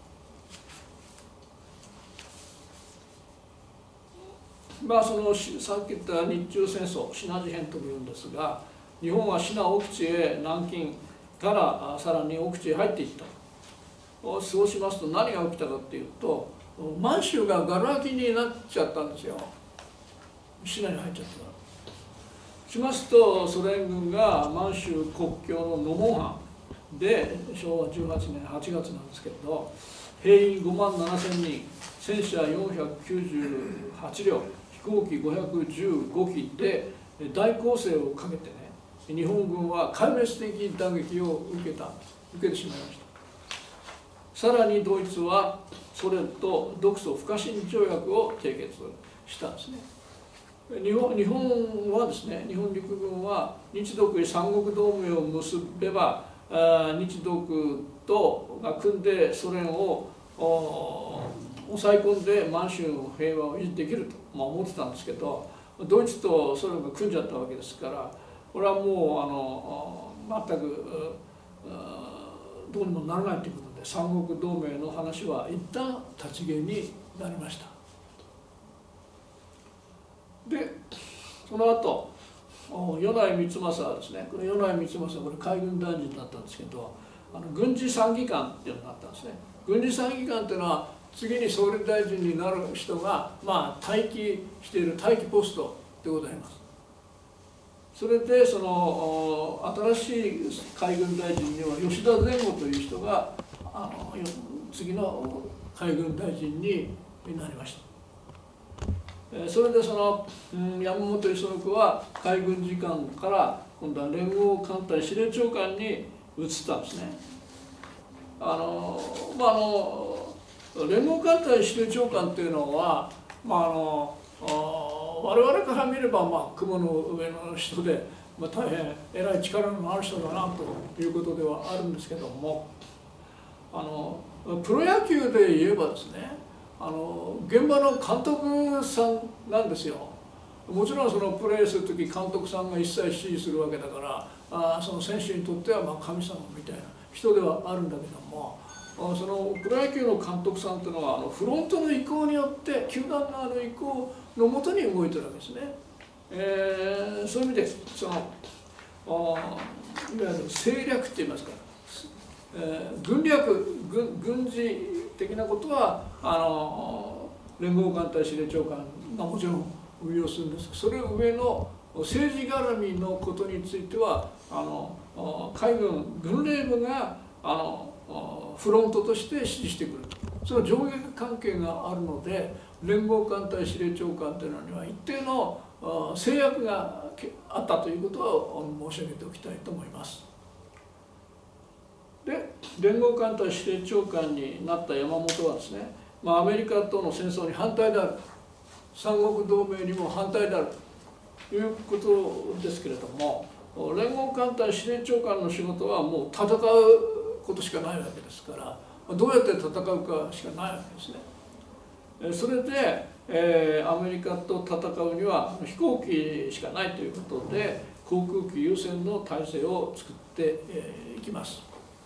さっき言った日中戦争、シナ事変というんですが、日本はシナ奥地へ南京からさらに奥地へ入っていった。そうしますと何が起きたかっていうと、満州ががら空きになっちゃったんですよ。シナに入っちゃったから。しますとソ連軍が満州国境のノモン藩で昭和18年8月なんですけれど、兵員5万7,000人、戦車498両、飛行機515機で大攻勢をかけてね、日本軍は壊滅的打撃を受けてしまいました。さらにドイツはソ連と独ソ不可侵条約を締結したんですね。日本はですね、日本陸軍は日独三国同盟を結べば日独とが組んでソ連を抑え込んで満州の平和を維持できると思ってたんですけど、ドイツとソ連が組んじゃったわけですから、これはもう全くどうにもならないということで三国同盟の話は一旦立ち消えになりました。でその後米内光政はですね、これ米内光政はこれ海軍大臣だったんですけど、軍事参議官っていうのがあったんですね。軍事参議官っていうのは次に総理大臣になる人が待機している待機ポストでございます。それで新しい海軍大臣には吉田前後という人が次の海軍大臣になりました。それで山本五十六は海軍次官から今度は連合艦隊司令長官に移ったんですね。連合艦隊司令長官っていうのは、我々から見れば雲の上の人で大変偉い力のある人だなということではあるんですけども、プロ野球で言えばですね、現場の監督さんなんですよ。もちろんそのプレーする時監督さんが一切指示するわけだから、その選手にとっては神様みたいな人ではあるんだけども、そのプロ野球の監督さんというのはフロントの意向によって球団の意向のもとに動いてるわけですね。そういう意味でそのいわゆる政略って言いますか、軍事的なことは連合艦隊司令長官がもちろん運用するんですが、それ上の政治絡みのことについては海軍軍令部がフロントとして指示してくる、その上下関係があるので、連合艦隊司令長官というのには一定の制約があったということを申し上げておきたいと思います。で、連合艦隊司令長官になった山本はですね、アメリカとの戦争に反対である、三国同盟にも反対であるということですけれども、連合艦隊司令長官の仕事はもう戦うことしかないわけですから、どうやって戦うかしかないわけですね。それで、アメリカと戦うには飛行機しかないということで、航空機優先の体制を作っていきます。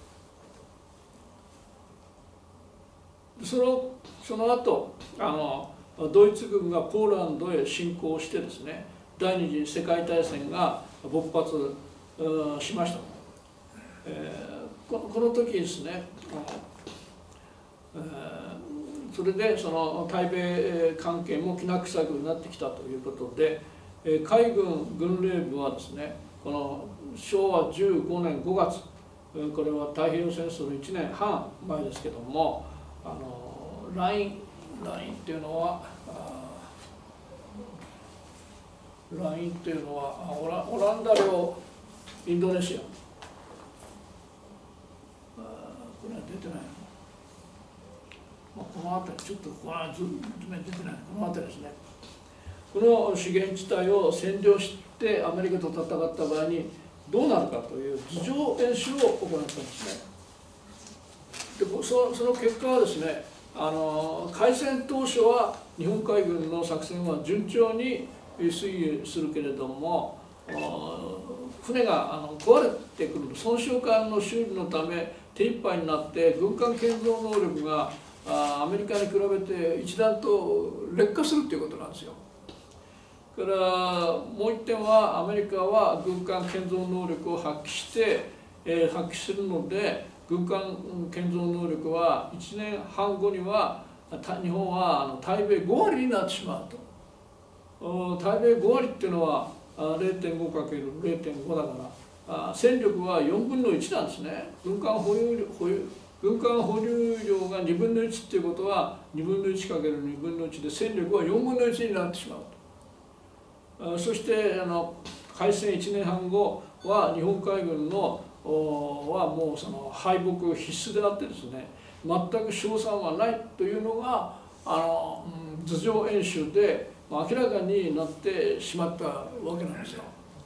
その後ドイツ軍がポーランドへ侵攻してですね、第二次世界大戦が勃発しました。この時ですね、それでその対米関係もきな臭くなってきたということで、海軍軍令部はですね、この昭和15年5月、これは太平洋戦争の1年半前ですけども、ラインっていうのはオランダ領インドネシア、これは出てないの、この辺りちょっとこの図面出てない、この辺りですね。この資源地帯を占領してアメリカと戦った場合にどうなるかという図上演習を行ったんですね。でその結果はですね、開戦当初は日本海軍の作戦は順調に推移するけれども、船が壊れてくる、損傷艦の修理のため手一杯になって軍艦建造能力がアメリカに比べて一段と劣化するということなんですよ。それからもう一点は、アメリカは軍艦建造能力を発揮するので、軍艦建造能力は1年半後には日本は対米5割になってしまうと。対米5割っていうのは 0.5×0.5 だから戦力は4分の1なんですね。軍艦保有量が2分の1っていうことは2分の 1×2 分の1で戦力は4分の1になってしまうと。そして開戦1年半後は日本海軍のはもうその敗北必須であってですね、全く勝算はないというのが図上演習で明らかになってしまったわけなんですよ。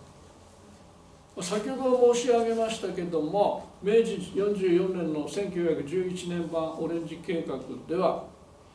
先ほど申し上げましたけども、明治44年の1911年版オレンジ計画では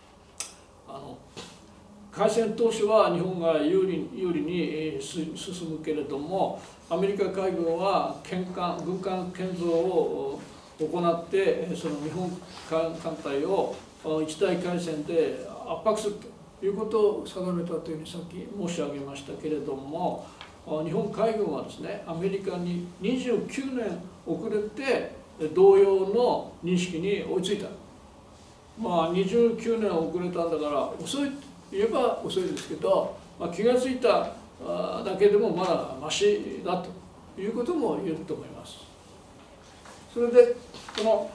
開戦当初は日本が有利に進むけれども、アメリカ海軍は軍艦建造を行って、その日本艦隊を一大海戦で圧迫するということを定めたというふうにさっき申し上げましたけれども、日本海軍はですね、アメリカに29年遅れて同様の認識に追いついた。29年遅れたんだから遅いと言えば遅いですけど、気が付いただけでもまだマシだということも言えると思います。それでこ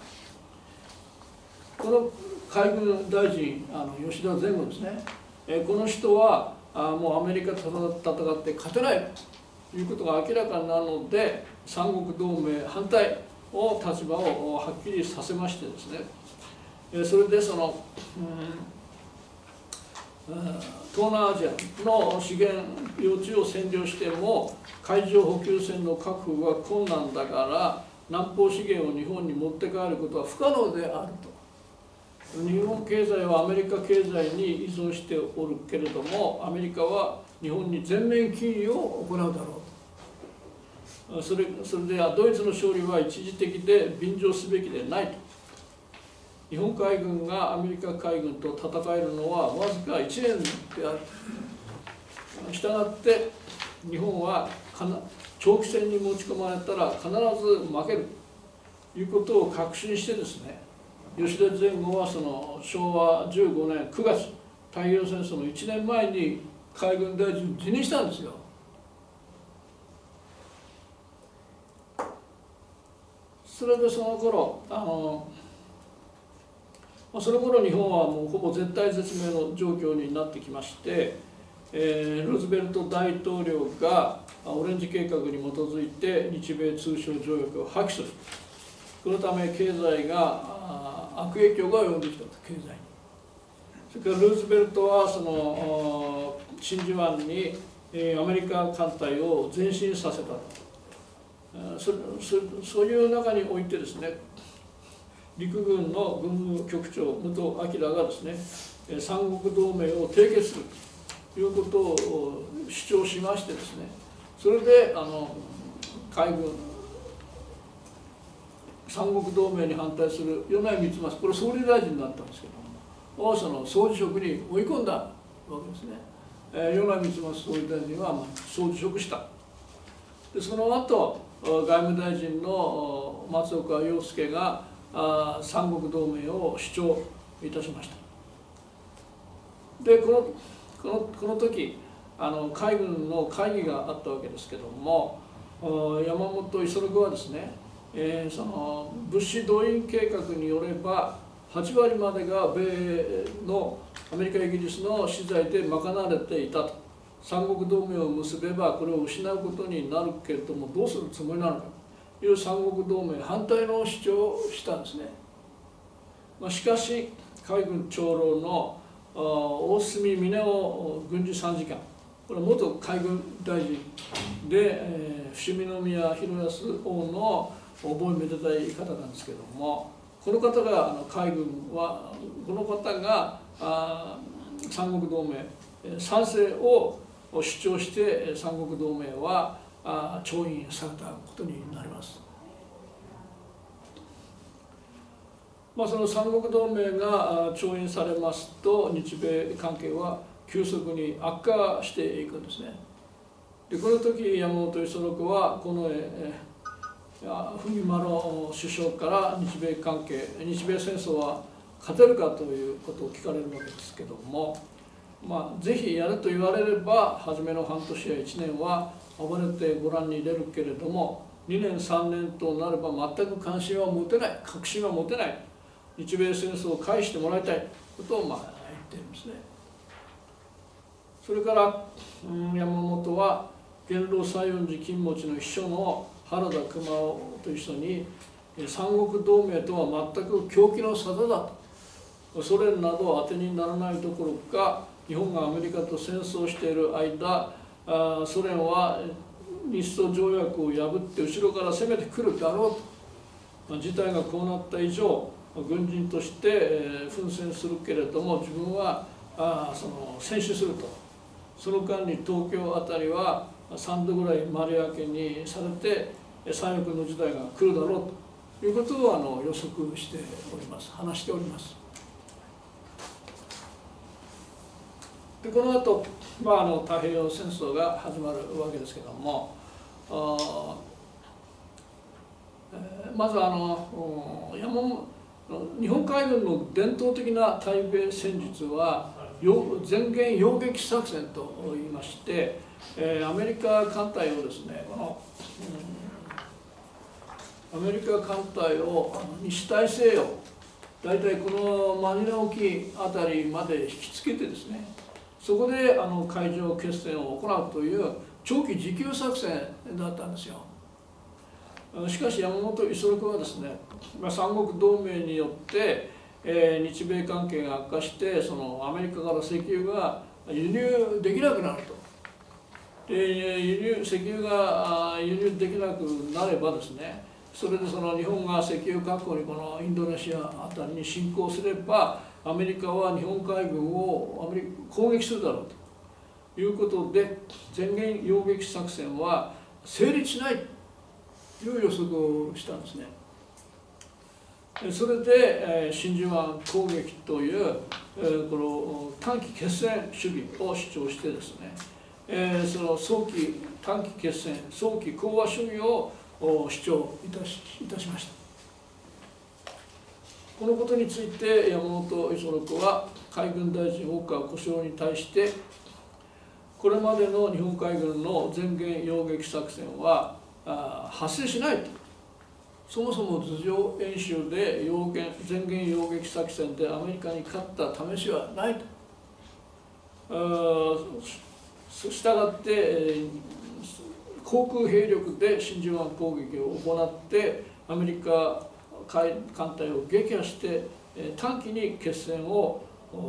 の海軍大臣吉田前後ですね、この人はもうアメリカと戦って勝てないということが明らかになるので、三国同盟反対を立場をはっきりさせましてですね、それでその東南アジアの資源領地を占領しても海上補給線の確保が困難だから南方資源を日本に持って帰ることは不可能であると。日本経済はアメリカ経済に依存しておるけれども、アメリカは日本に全面禁輸を行うだろうと。それでドイツの勝利は一時的で便乗すべきでないと。日本海軍がアメリカ海軍と戦えるのはわずか1年である。したがって日本は長期戦に持ち込まれたら必ず負けるということを確信してですね、吉田前後はその昭和15年9月太平洋戦争の1年前に海軍大臣を辞任したんですよ。それでその頃日本はもうほぼ絶体絶命の状況になってきまして、ルーズベルト大統領がオレンジ計画に基づいて日米通商条約を破棄する。このため経済が悪影響が及んできたと、経済に。それからルーズベルトはその真珠湾にアメリカ艦隊を前進させたと。そういう中においてですね、陸軍の軍務局長武藤明がですね、三国同盟を締結するということを主張しましてですね、それで海軍三国同盟に反対する米内光政、これ総理大臣になったんですけども、その総辞職に追い込んだわけですね。米内光政総理大臣は総辞職した。でその後外務大臣の松岡洋右が三国同盟を主張いたしました。でこの時海軍の会議があったわけですけども、山本五十六はですね、その物資動員計画によれば8割までが米のアメリカイギリスの資材で賄われていたと。三国同盟を結べばこれを失うことになるけれどもどうするつもりなのかという三国同盟反対の主張をしたんですね。しかし海軍長老の大隅宗男軍事参事官、これは元海軍大臣で、伏見宮広保王の覚えめでたい方なんですけども、この方が海軍はこの方が三国同盟賛成を主張して三国同盟は調印されたことになります。その三国同盟が調印されますと日米関係は急速に悪化していくんですね。でこの時山本五十六はこの文丸首相から日米関係、日米戦争は勝てるかということを聞かれるわけですけども、ぜひやると言われれば初めの半年や1年は暴れてご覧に入れるけれども、2年3年となれば全く関心は持てない、確信は持てない、日米戦争を返してもらいたいことを言っているんですね。それから山本は元老西園寺金持ちの秘書の原田熊夫と一緒に三国同盟とは全く狂気の沙汰だと。ソ連など当てにならないどころか日本がアメリカと戦争している間、ソ連は日ソ条約を破って後ろから攻めてくるだろうと。事態がこうなった以上軍人として奮戦するけれども自分は戦死すると。その間に東京あたりは3度ぐらい丸焼けにされて最悪の時代が来るだろうということを予測しております、話しております。でこの後、太平洋戦争が始まるわけですけども、まず日本海軍の伝統的な対米戦術は前言揚撃作戦といいまして、アメリカ艦隊をですね、アメリカ艦隊を西大西洋、大体このマニラ沖あたりまで引きつけてですね、そこで海上決戦を行うという長期持久作戦だったんですよ。しかし山本五十六はですね、三国同盟によって日米関係が悪化して、そのアメリカから石油が輸入できなくなるで石油が輸入できなくなればですね、それでその日本が石油確保にこのインドネシアあたりに侵攻すれば、アメリカは日本海軍を攻撃するだろうということで、前言擁撃作戦は成立しないという予測をしたんですね。それで真珠湾攻撃というこの短期決戦主義を主張してですね、その短期決戦早期講和主義を主張いたしました。このことについて山本五十六は海軍大臣大川小四郎に対して、これまでの日本海軍の前言擁撃作戦は発生しないと、そもそも図上演習で前言擁撃作戦でアメリカに勝った試しはないと。したがって航空兵力で真珠湾攻撃を行ってアメリカ艦隊を撃破して短期に決戦を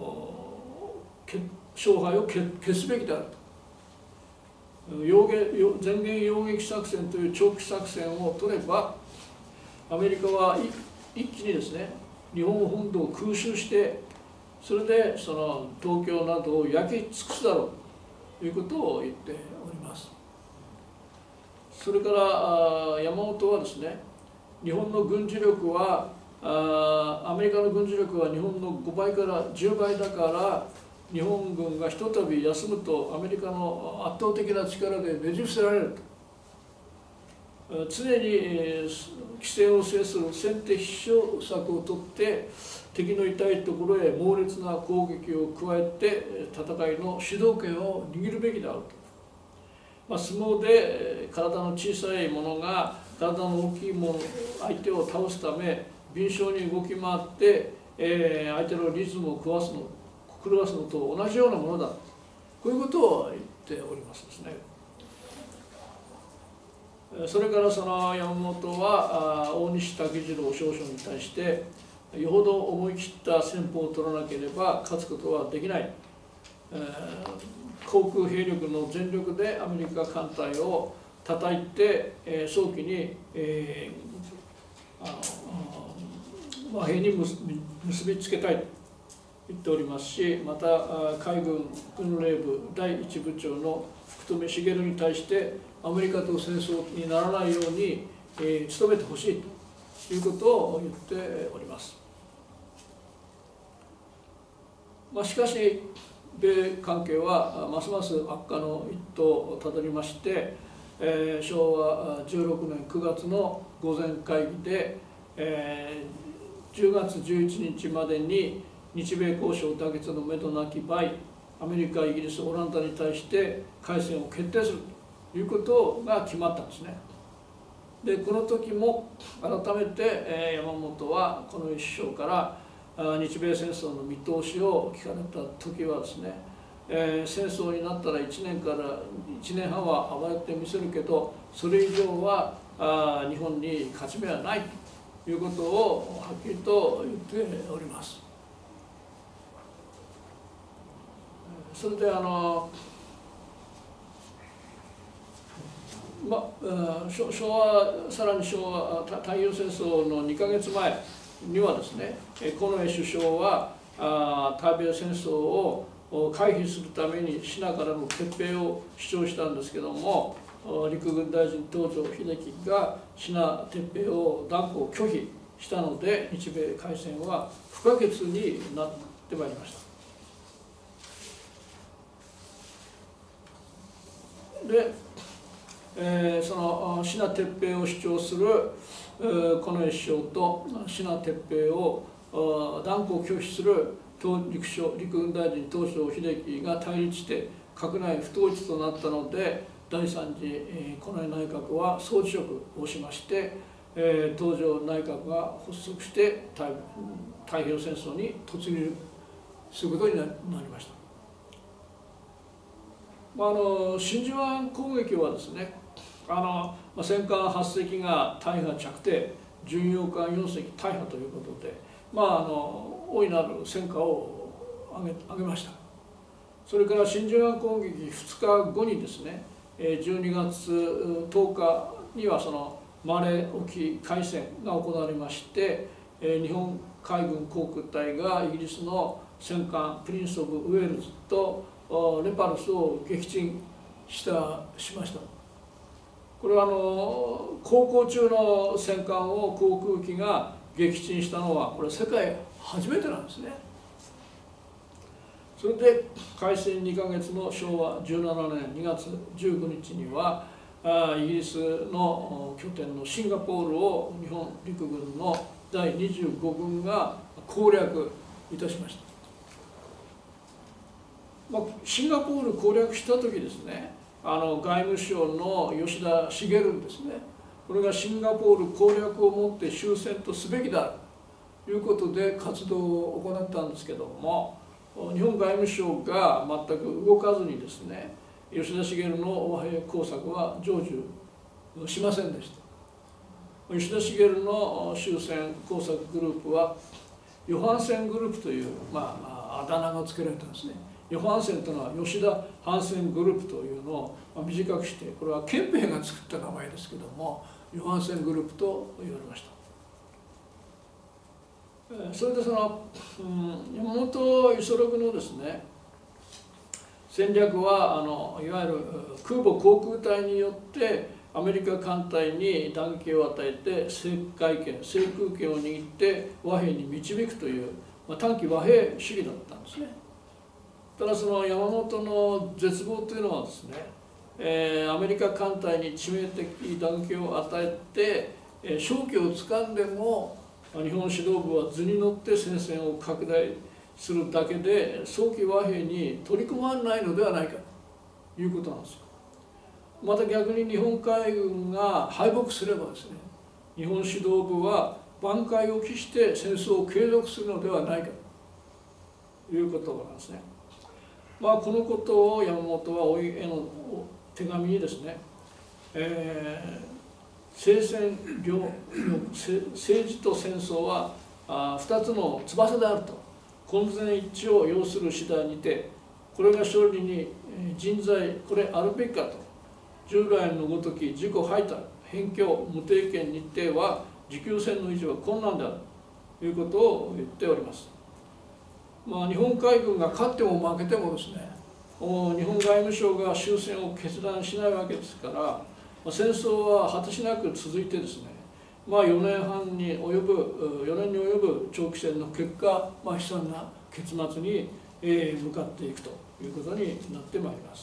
勝敗を決すべきであると。前言擁撃作戦という長期作戦を取れば、アメリカは一気にですね、日本本土を空襲して、それでその東京などを焼き尽くすだろうということを言っております。それから山本はですね、日本の軍事力はアメリカの軍事力は日本の5倍から10倍だから、日本軍がひとたび休むとアメリカの圧倒的な力でねじ伏せられると。常に規制を制する先手必勝策をとって敵の痛いところへ猛烈な攻撃を加えて戦いの主導権を握るべきであると。相撲で体の小さい者が体の大きい相手を倒すため敏捷に動き回って相手のリズムを狂わすのと同じようなものだ、こういうことを言っておりますですね。それからその山本は大西武次郎少将に対して、よほど思い切った戦法を取らなければ勝つことはできない、航空兵力の全力でアメリカ艦隊を叩いて早期に和平に結びつけたいと言っておりますし、また海軍軍令部第一部長の福留茂に対してアメリカと戦争にならないように努めてほしいということを言っております。しかし米関係はますます悪化の一途をたどりまして、昭和16年9月の御前会議で、10月11日までに日米交渉妥結のめどなき場合、アメリカ、イギリス、オランダに対して開戦を決定するということが決まったんですね。でこの時も改めて山本はこの首相から日米戦争の見通しを聞かれた時はですね、戦争になったら1年から1年半は暴れてみせるけど、それ以上は日本に勝ち目はないということをはっきりと言っております。それでさらに昭和太平洋戦争の2ヶ月前にはですね、近衛首相は太平洋戦争を回避するためにシナからの撤兵を主張したんですけども、陸軍大臣東條英機がシナ撤兵を断固拒否したので、日米開戦は不可欠になってまいりました。でそのシナ撤兵を主張する近衛首相とシナ撤兵を断固拒否する陸軍大臣東條英機が対立して閣内不統一となったので、第3次近衛内閣は総辞職をしまして、東條内閣が発足して太平洋戦争に突入することになりました。真珠湾攻撃はですね、戦艦8隻が大破着底、巡洋艦4隻大破ということで、大いなる戦果を上げました。それから真珠湾攻撃2日後にですね、 12月10日にはそのマレー沖海戦が行われまして、日本海軍航空隊がイギリスの戦艦プリンス・オブ・ウェールズとレパルスを撃沈しました。これは航行中の戦艦を航空機が撃沈したのはこれ世界初めてなんですね。それで開戦2ヶ月の昭和17年2月15日にはイギリスの拠点のシンガポールを日本陸軍の第25軍が攻略いたしました。シンガポール攻略した時ですね、外務省の吉田茂ですね、これがシンガポール攻略をもって終戦とすべきだということで活動を行ったんですけども、日本外務省が全く動かずにですね、吉田茂の和平工作は成就しませんでした。吉田茂の終戦工作グループはヨハンセングループという、あだ名が付けられたんですね。ヨハンセンというのは吉田ハンセングループというのを短くして、これは憲兵が作った名前ですけども、ヨハンセングループと言われました。それでその、山本五十六のですね戦略はいわゆる空母航空隊によってアメリカ艦隊に打撃を与えて制海権制空権を握って和平に導くという、短期和平主義だったんですね。ただその山本の絶望というのはですね、アメリカ艦隊に致命的打撃を与えて、勝機をつかんでも日本指導部は図に乗って戦線を拡大するだけで早期和平に取り組まないのではないかということなんですよ。また逆に日本海軍が敗北すればですね、日本指導部は挽回を期して戦争を継続するのではないかということなんですね。このことを山本はおいへの手紙にですね、政治と戦争は2つの翼であると混然一致を要する次第にて、これが勝利に人材これあるべきかと、従来のごとき自己排他辺境無定権日程は持久戦の維持は困難であるということを言っております。日本海軍が勝っても負けてもですね、日本外務省が終戦を決断しないわけですから、戦争は果てしなく続いてですね、4年に及ぶ長期戦の結果、悲惨な結末に向かっていくということになってまいります。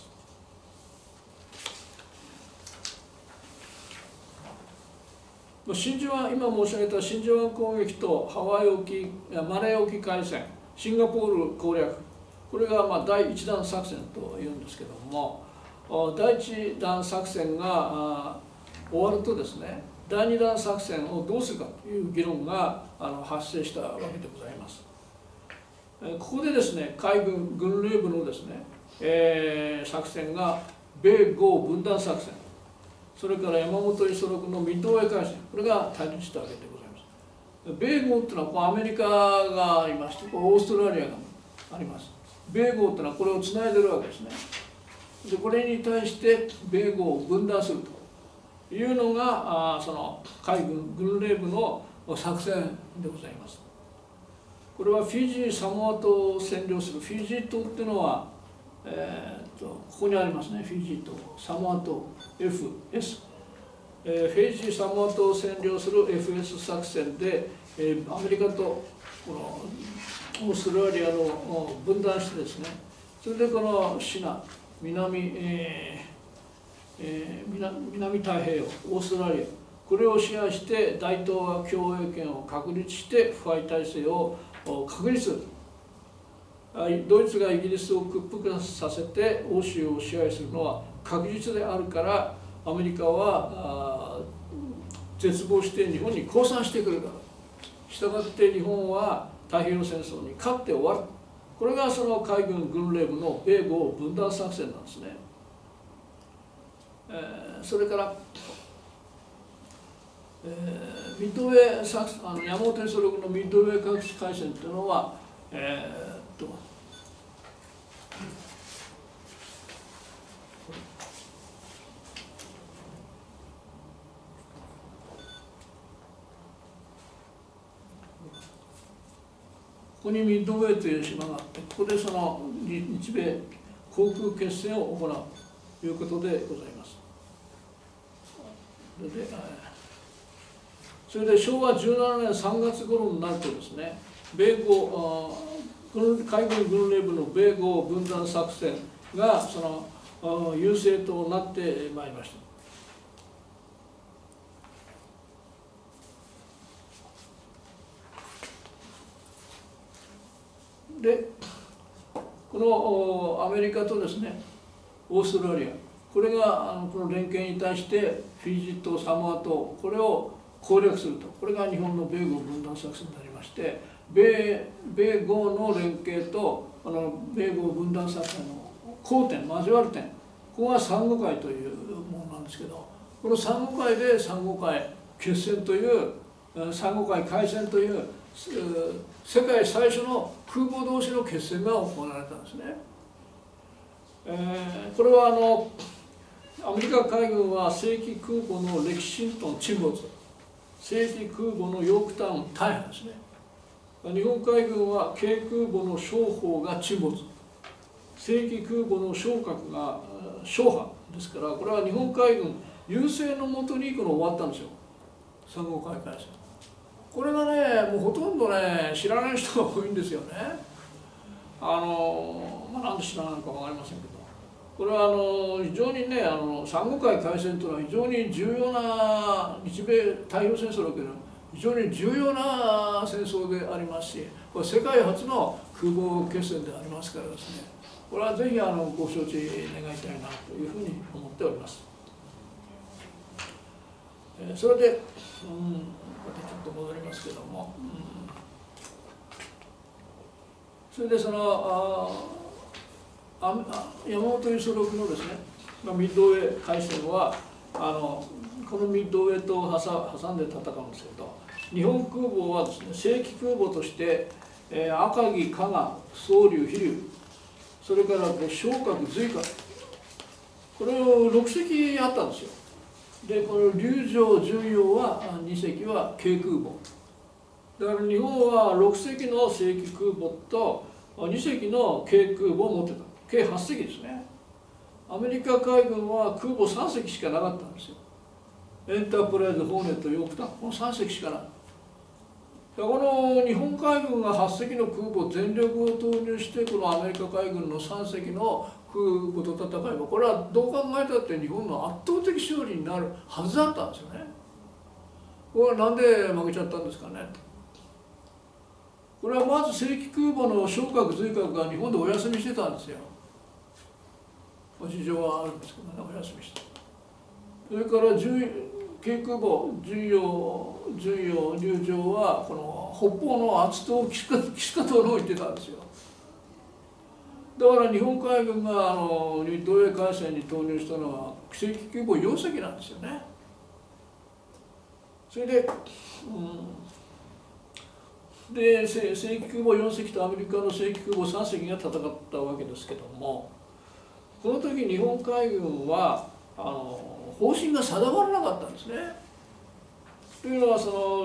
今申し上げた真珠湾攻撃とマレー沖海戦、シンガポール攻略、これが第1弾作戦というんですけども、第1弾作戦が終わるとですね、第2弾作戦をどうするかという議論が発生したわけでございます。ここでですね、海軍軍令部のですね、作戦が米豪分断作戦、それから山本五十六のミッドウェー海戦、これが対立したわけでございます。米豪というのはアメリカがありまして、オーストラリアがあります。米豪というのはこれをつないでるわけですね。でこれに対して米豪を分断するというのがその海軍軍令部の作戦でございます。これはフィジー・サモア島を占領するフィジー島っていうのは、ここにありますね。フィジー島、サモア島 FS、フィジー・サモア島を占領する FS 作戦で、アメリカとこのオーストラリアの分断してですね、それでこのシナ南太平洋オーストラリア、これを支配して大東亜共栄圏を確立して腐敗体制を確立する。ドイツがイギリスを屈服させて欧州を支配するのは確実であるから、アメリカは絶望して日本に降参してくるから、したがって日本は太平洋戦争に勝って終わる。これがその海軍軍令部の米豪分断作戦なんですね。それからミッドウェー山本五十六のミッドウェー海戦というのは、 こにミッドウェーという島があって、ここでその日米航空決戦を行うということでございます。それで昭和17年3月頃になるとですね、海軍軍令部の米豪分断作戦がその優勢となってまいりました。で、このアメリカとですね、オーストラリア、これがこの連携に対してフィジー島、サモア島、これを攻略すると、これが日本の米豪分断作戦になりまして、米豪の連携と米豪分断作戦の交点、交わる点、ここが珊瑚海というものなんですけど、この珊瑚海で珊瑚海決戦という珊瑚海海戦という世界最初の空母同士の決戦が行われたんですね。これはアメリカ海軍は正規空母のレキシントン沈没、正規空母のヨークタウン大破ですね。日本海軍は軽空母の商法が沈没、正規空母の昇格が勝破ですから、これは日本海軍優勢のもとに終わったんですよ、珊瑚海海戦。これがね、もうほとんどね、知らない人が多いんですよね。なんで知らないのか分かりませんけど、これは非常にね、珊瑚海海戦というのは非常に重要な、日米太平洋戦争だけど、非常に重要な戦争でありますし、これ世界初の空母決戦でありますからですね、これはぜひご承知願いたいなというふうに思っております。それで、またちょっと戻りますけども、それでその山本五十六のですね、ミッドウェー海戦はこのミッドウェー島を挟んで戦うんですけど、日本空母はですね、正規空母として、赤城、加賀、宗龍、飛龍、それから昇格、随格、これを6隻あったんですよ。で、この龍城、巡洋は2隻は軽空母。だから日本は6隻の正規空母と2隻の軽空母を持ってた。計8隻ですね。アメリカ海軍は空母3隻しかなかったんですよ。エンタープライズ、ホーネット、ヨークタウン、この3隻しかない。この日本海軍が8隻の空母全力を投入して、このアメリカ海軍の3隻の空母と戦えば、これはどう考えたって日本の圧倒的勝利になるはずだったんですよね。これはなんで負けちゃったんですかね。これはまず正規空母の昇格、随格が日本でお休みしてたんですよ。事情はあるんですけどね、お休みして。それから軽空母、巡洋、龍城はこの北方の厚島、岸家島の方に行ってたんですよ。だから日本海軍がミッドウェー海戦に投入したのは正規空母4隻なんですよね。それで、正規空母4隻とアメリカの正規空母3隻が戦ったわけですけども、この時日本海軍は方針が定まらなかったんですね。というのは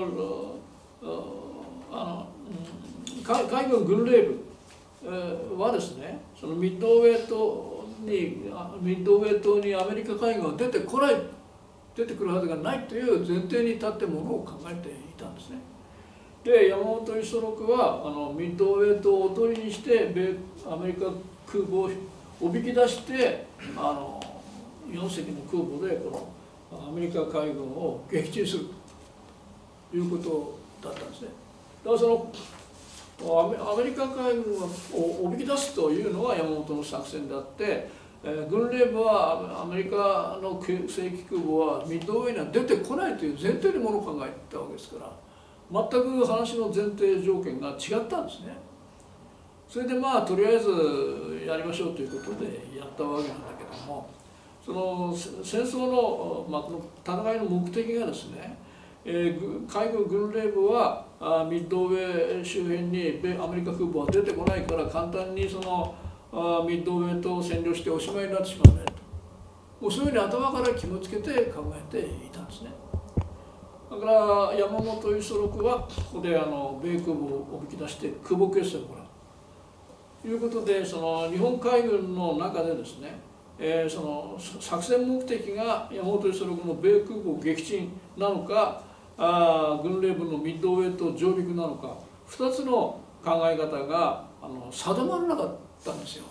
海軍軍令部はですね、そのミッドウェー島にアメリカ海軍は出てくるはずがないという前提に立ってものを考えていたんですね。で、山本五十六はミッドウェー島をおとりにしてアメリカ空母をおびき出して4隻の空母でこのアメリカ海軍を撃沈するということだったんですね。だからアメリカ海軍をおびき出すというのは山本の作戦であって、軍令部はアメリカの正規空母はミッドウェーには出てこないという前提でものを考えたわけですから、全く話の前提条件が違ったんですね。それでとりあえずやりましょうということでやったわけなんだけども、その戦争の、この戦いの目的がですね、海軍軍令部はミッドウェー周辺にアメリカ空母は出てこないから簡単にそのミッドウェー島を占領しておしまいになってしまうねと、もうそういうふうに頭から気をつけて考えていたんですね。 だから山本五十六はここで米空母をおびき出して空母決戦を行うということで、その日本海軍の中でですね、その作戦目的が山本五十六の米空母撃沈なのか、軍令部のミッドウェート上陸なのか、2つの考え方が定まらなかったんですよ。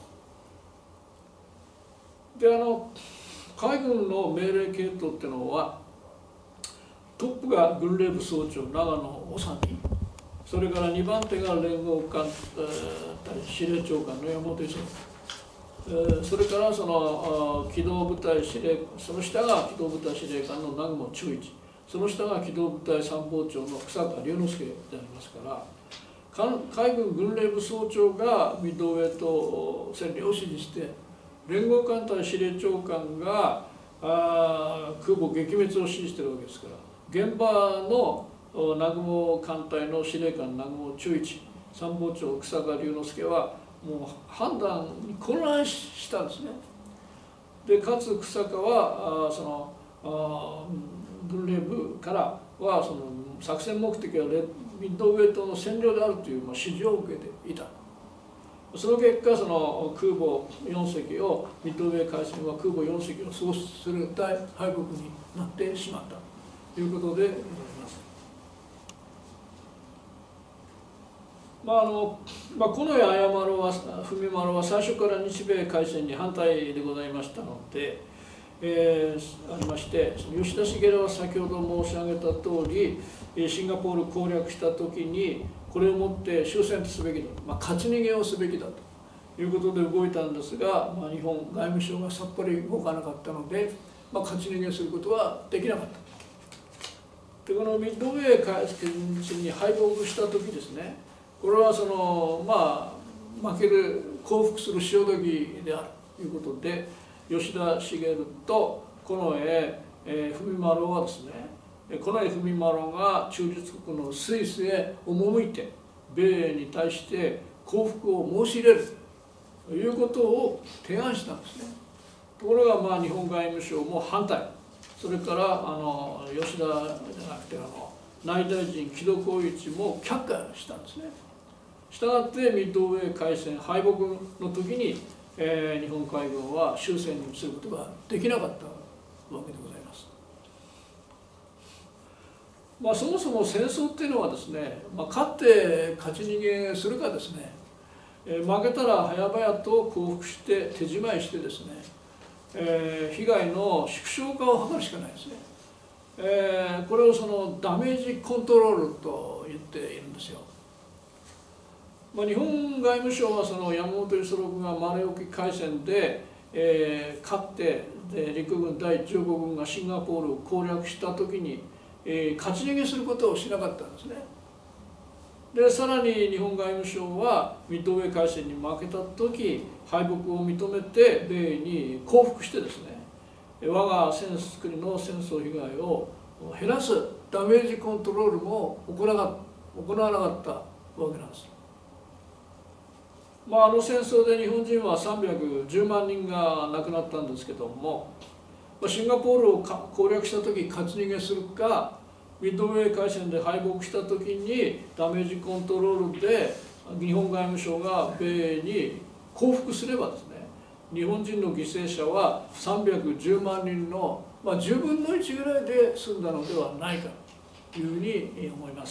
で海軍の命令系統っていうのは、トップが軍令部総長長野修身、それから2番手が連合艦司令長官の山本五十六、それからその機動部隊司令、その下が機動部隊司令官の南雲忠一、その下が機動部隊参謀長の草加龍之介でありますから、海軍軍令部総長がミッドウェート戦略を指示して、連合艦隊司令長官が空母撃滅を指示しているわけですから、現場の南雲艦隊の司令官南雲忠一、参謀長草加龍之介はもう判断に混乱したんですね。でかつ草加はその軍令部からはその作戦目的はミッドウェートの占領であるという指示を受けていた。その結果、その空母4隻をミッドウェー海戦は空母4隻を喪失する大敗北になってしまったということでございます。近衛文麿は最初から日米開戦に反対でございましたので、ありまして、その吉田茂は先ほど申し上げた通り、シンガポール攻略した時にこれをもって終戦とすべきだ、勝ち逃げをすべきだということで動いたんですが、日本外務省がさっぱり動かなかったので、勝ち逃げすることはできなかった。でこのミッドウェー海戦に敗北した時ですね、これはその負ける降伏する潮時であるということで、吉田茂と近衛文麿はですね、近衛文麿が中立国のスイスへ赴いて米英に対して降伏を申し入れるということを提案したんですね。ところが日本外務省も反対、それから吉田じゃなくて内大臣木戸幸一も却下したんですね。したがってミッドウェー海戦敗北の時に、日本海軍は終戦にすることができなかったわけでございます。そもそも戦争っていうのはですね、勝って勝ち逃げするかですね、負けたら早々と降伏して手締まいしてですね、被害の縮小化を図るしかないですね。これをそのダメージコントロールと言っているんですよ。日本外務省はその山本五十六がマレー沖海戦で、勝って陸軍第15軍がシンガポールを攻略した時に、勝ち逃げすることをしなかったんですね。でさらに日本外務省はミッドウェー海戦に負けた時敗北を認めて米に降伏してですね、我が国の戦争被害を減らすダメージコントロールも行わなかったわけなんです。戦争で日本人は310万人が亡くなったんですけども、シンガポールを攻略した時勝ち逃げするか、ミッドウェー海戦で敗北した時にダメージコントロールで日本外務省が米英に降伏すればですね、日本人の犠牲者は310万人の、10分の1ぐらいで済んだのではないかというふうに思います。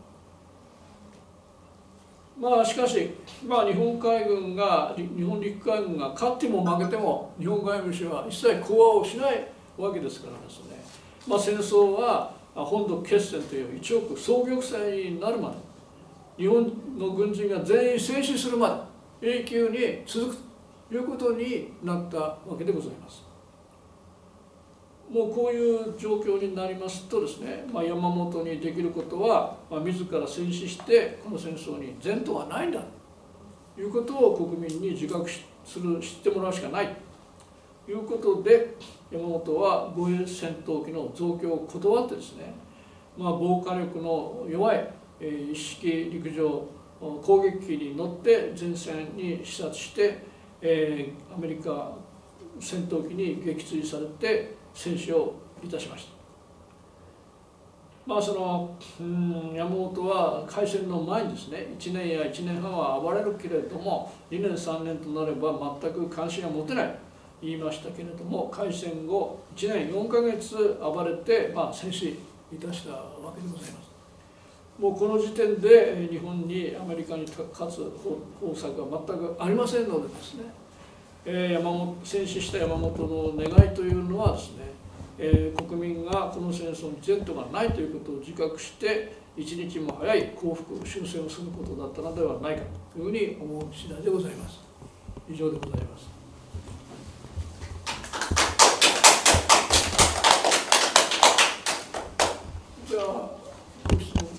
しかし、日本海軍が日本陸海軍が勝っても負けても日本外務省は一切講和をしないわけですからですね、戦争は本土決戦という一億総玉砕になるまで、日本の軍人が全員戦死するまで永久に続くということになったわけでございます。もうこういう状況になりますとですね、山本にできることは、自ら戦死してこの戦争に前途はないんだということを国民に自覚する、知ってもらうしかないということで、山本は護衛戦闘機の増強を断ってですね、防火力の弱い一式陸上攻撃機に乗って前線に視察して、アメリカ戦闘機に撃墜されて戦死をいたしました。 山本は開戦の前にですね、1年や1年半は暴れるけれども、2年3年となれば全く関心が持てないと言いましたけれども、開戦後1年4ヶ月暴れて、戦死いたしたわけでございます。もうこの時点で日本にアメリカに勝つ方策が全くありませんのでですね、戦死した山本の願いというのはですね、国民がこの戦争に前途がないということを自覚して一日も早い降伏終戦をすることだったのではないかというふうに思う次第でございます。以上でございます。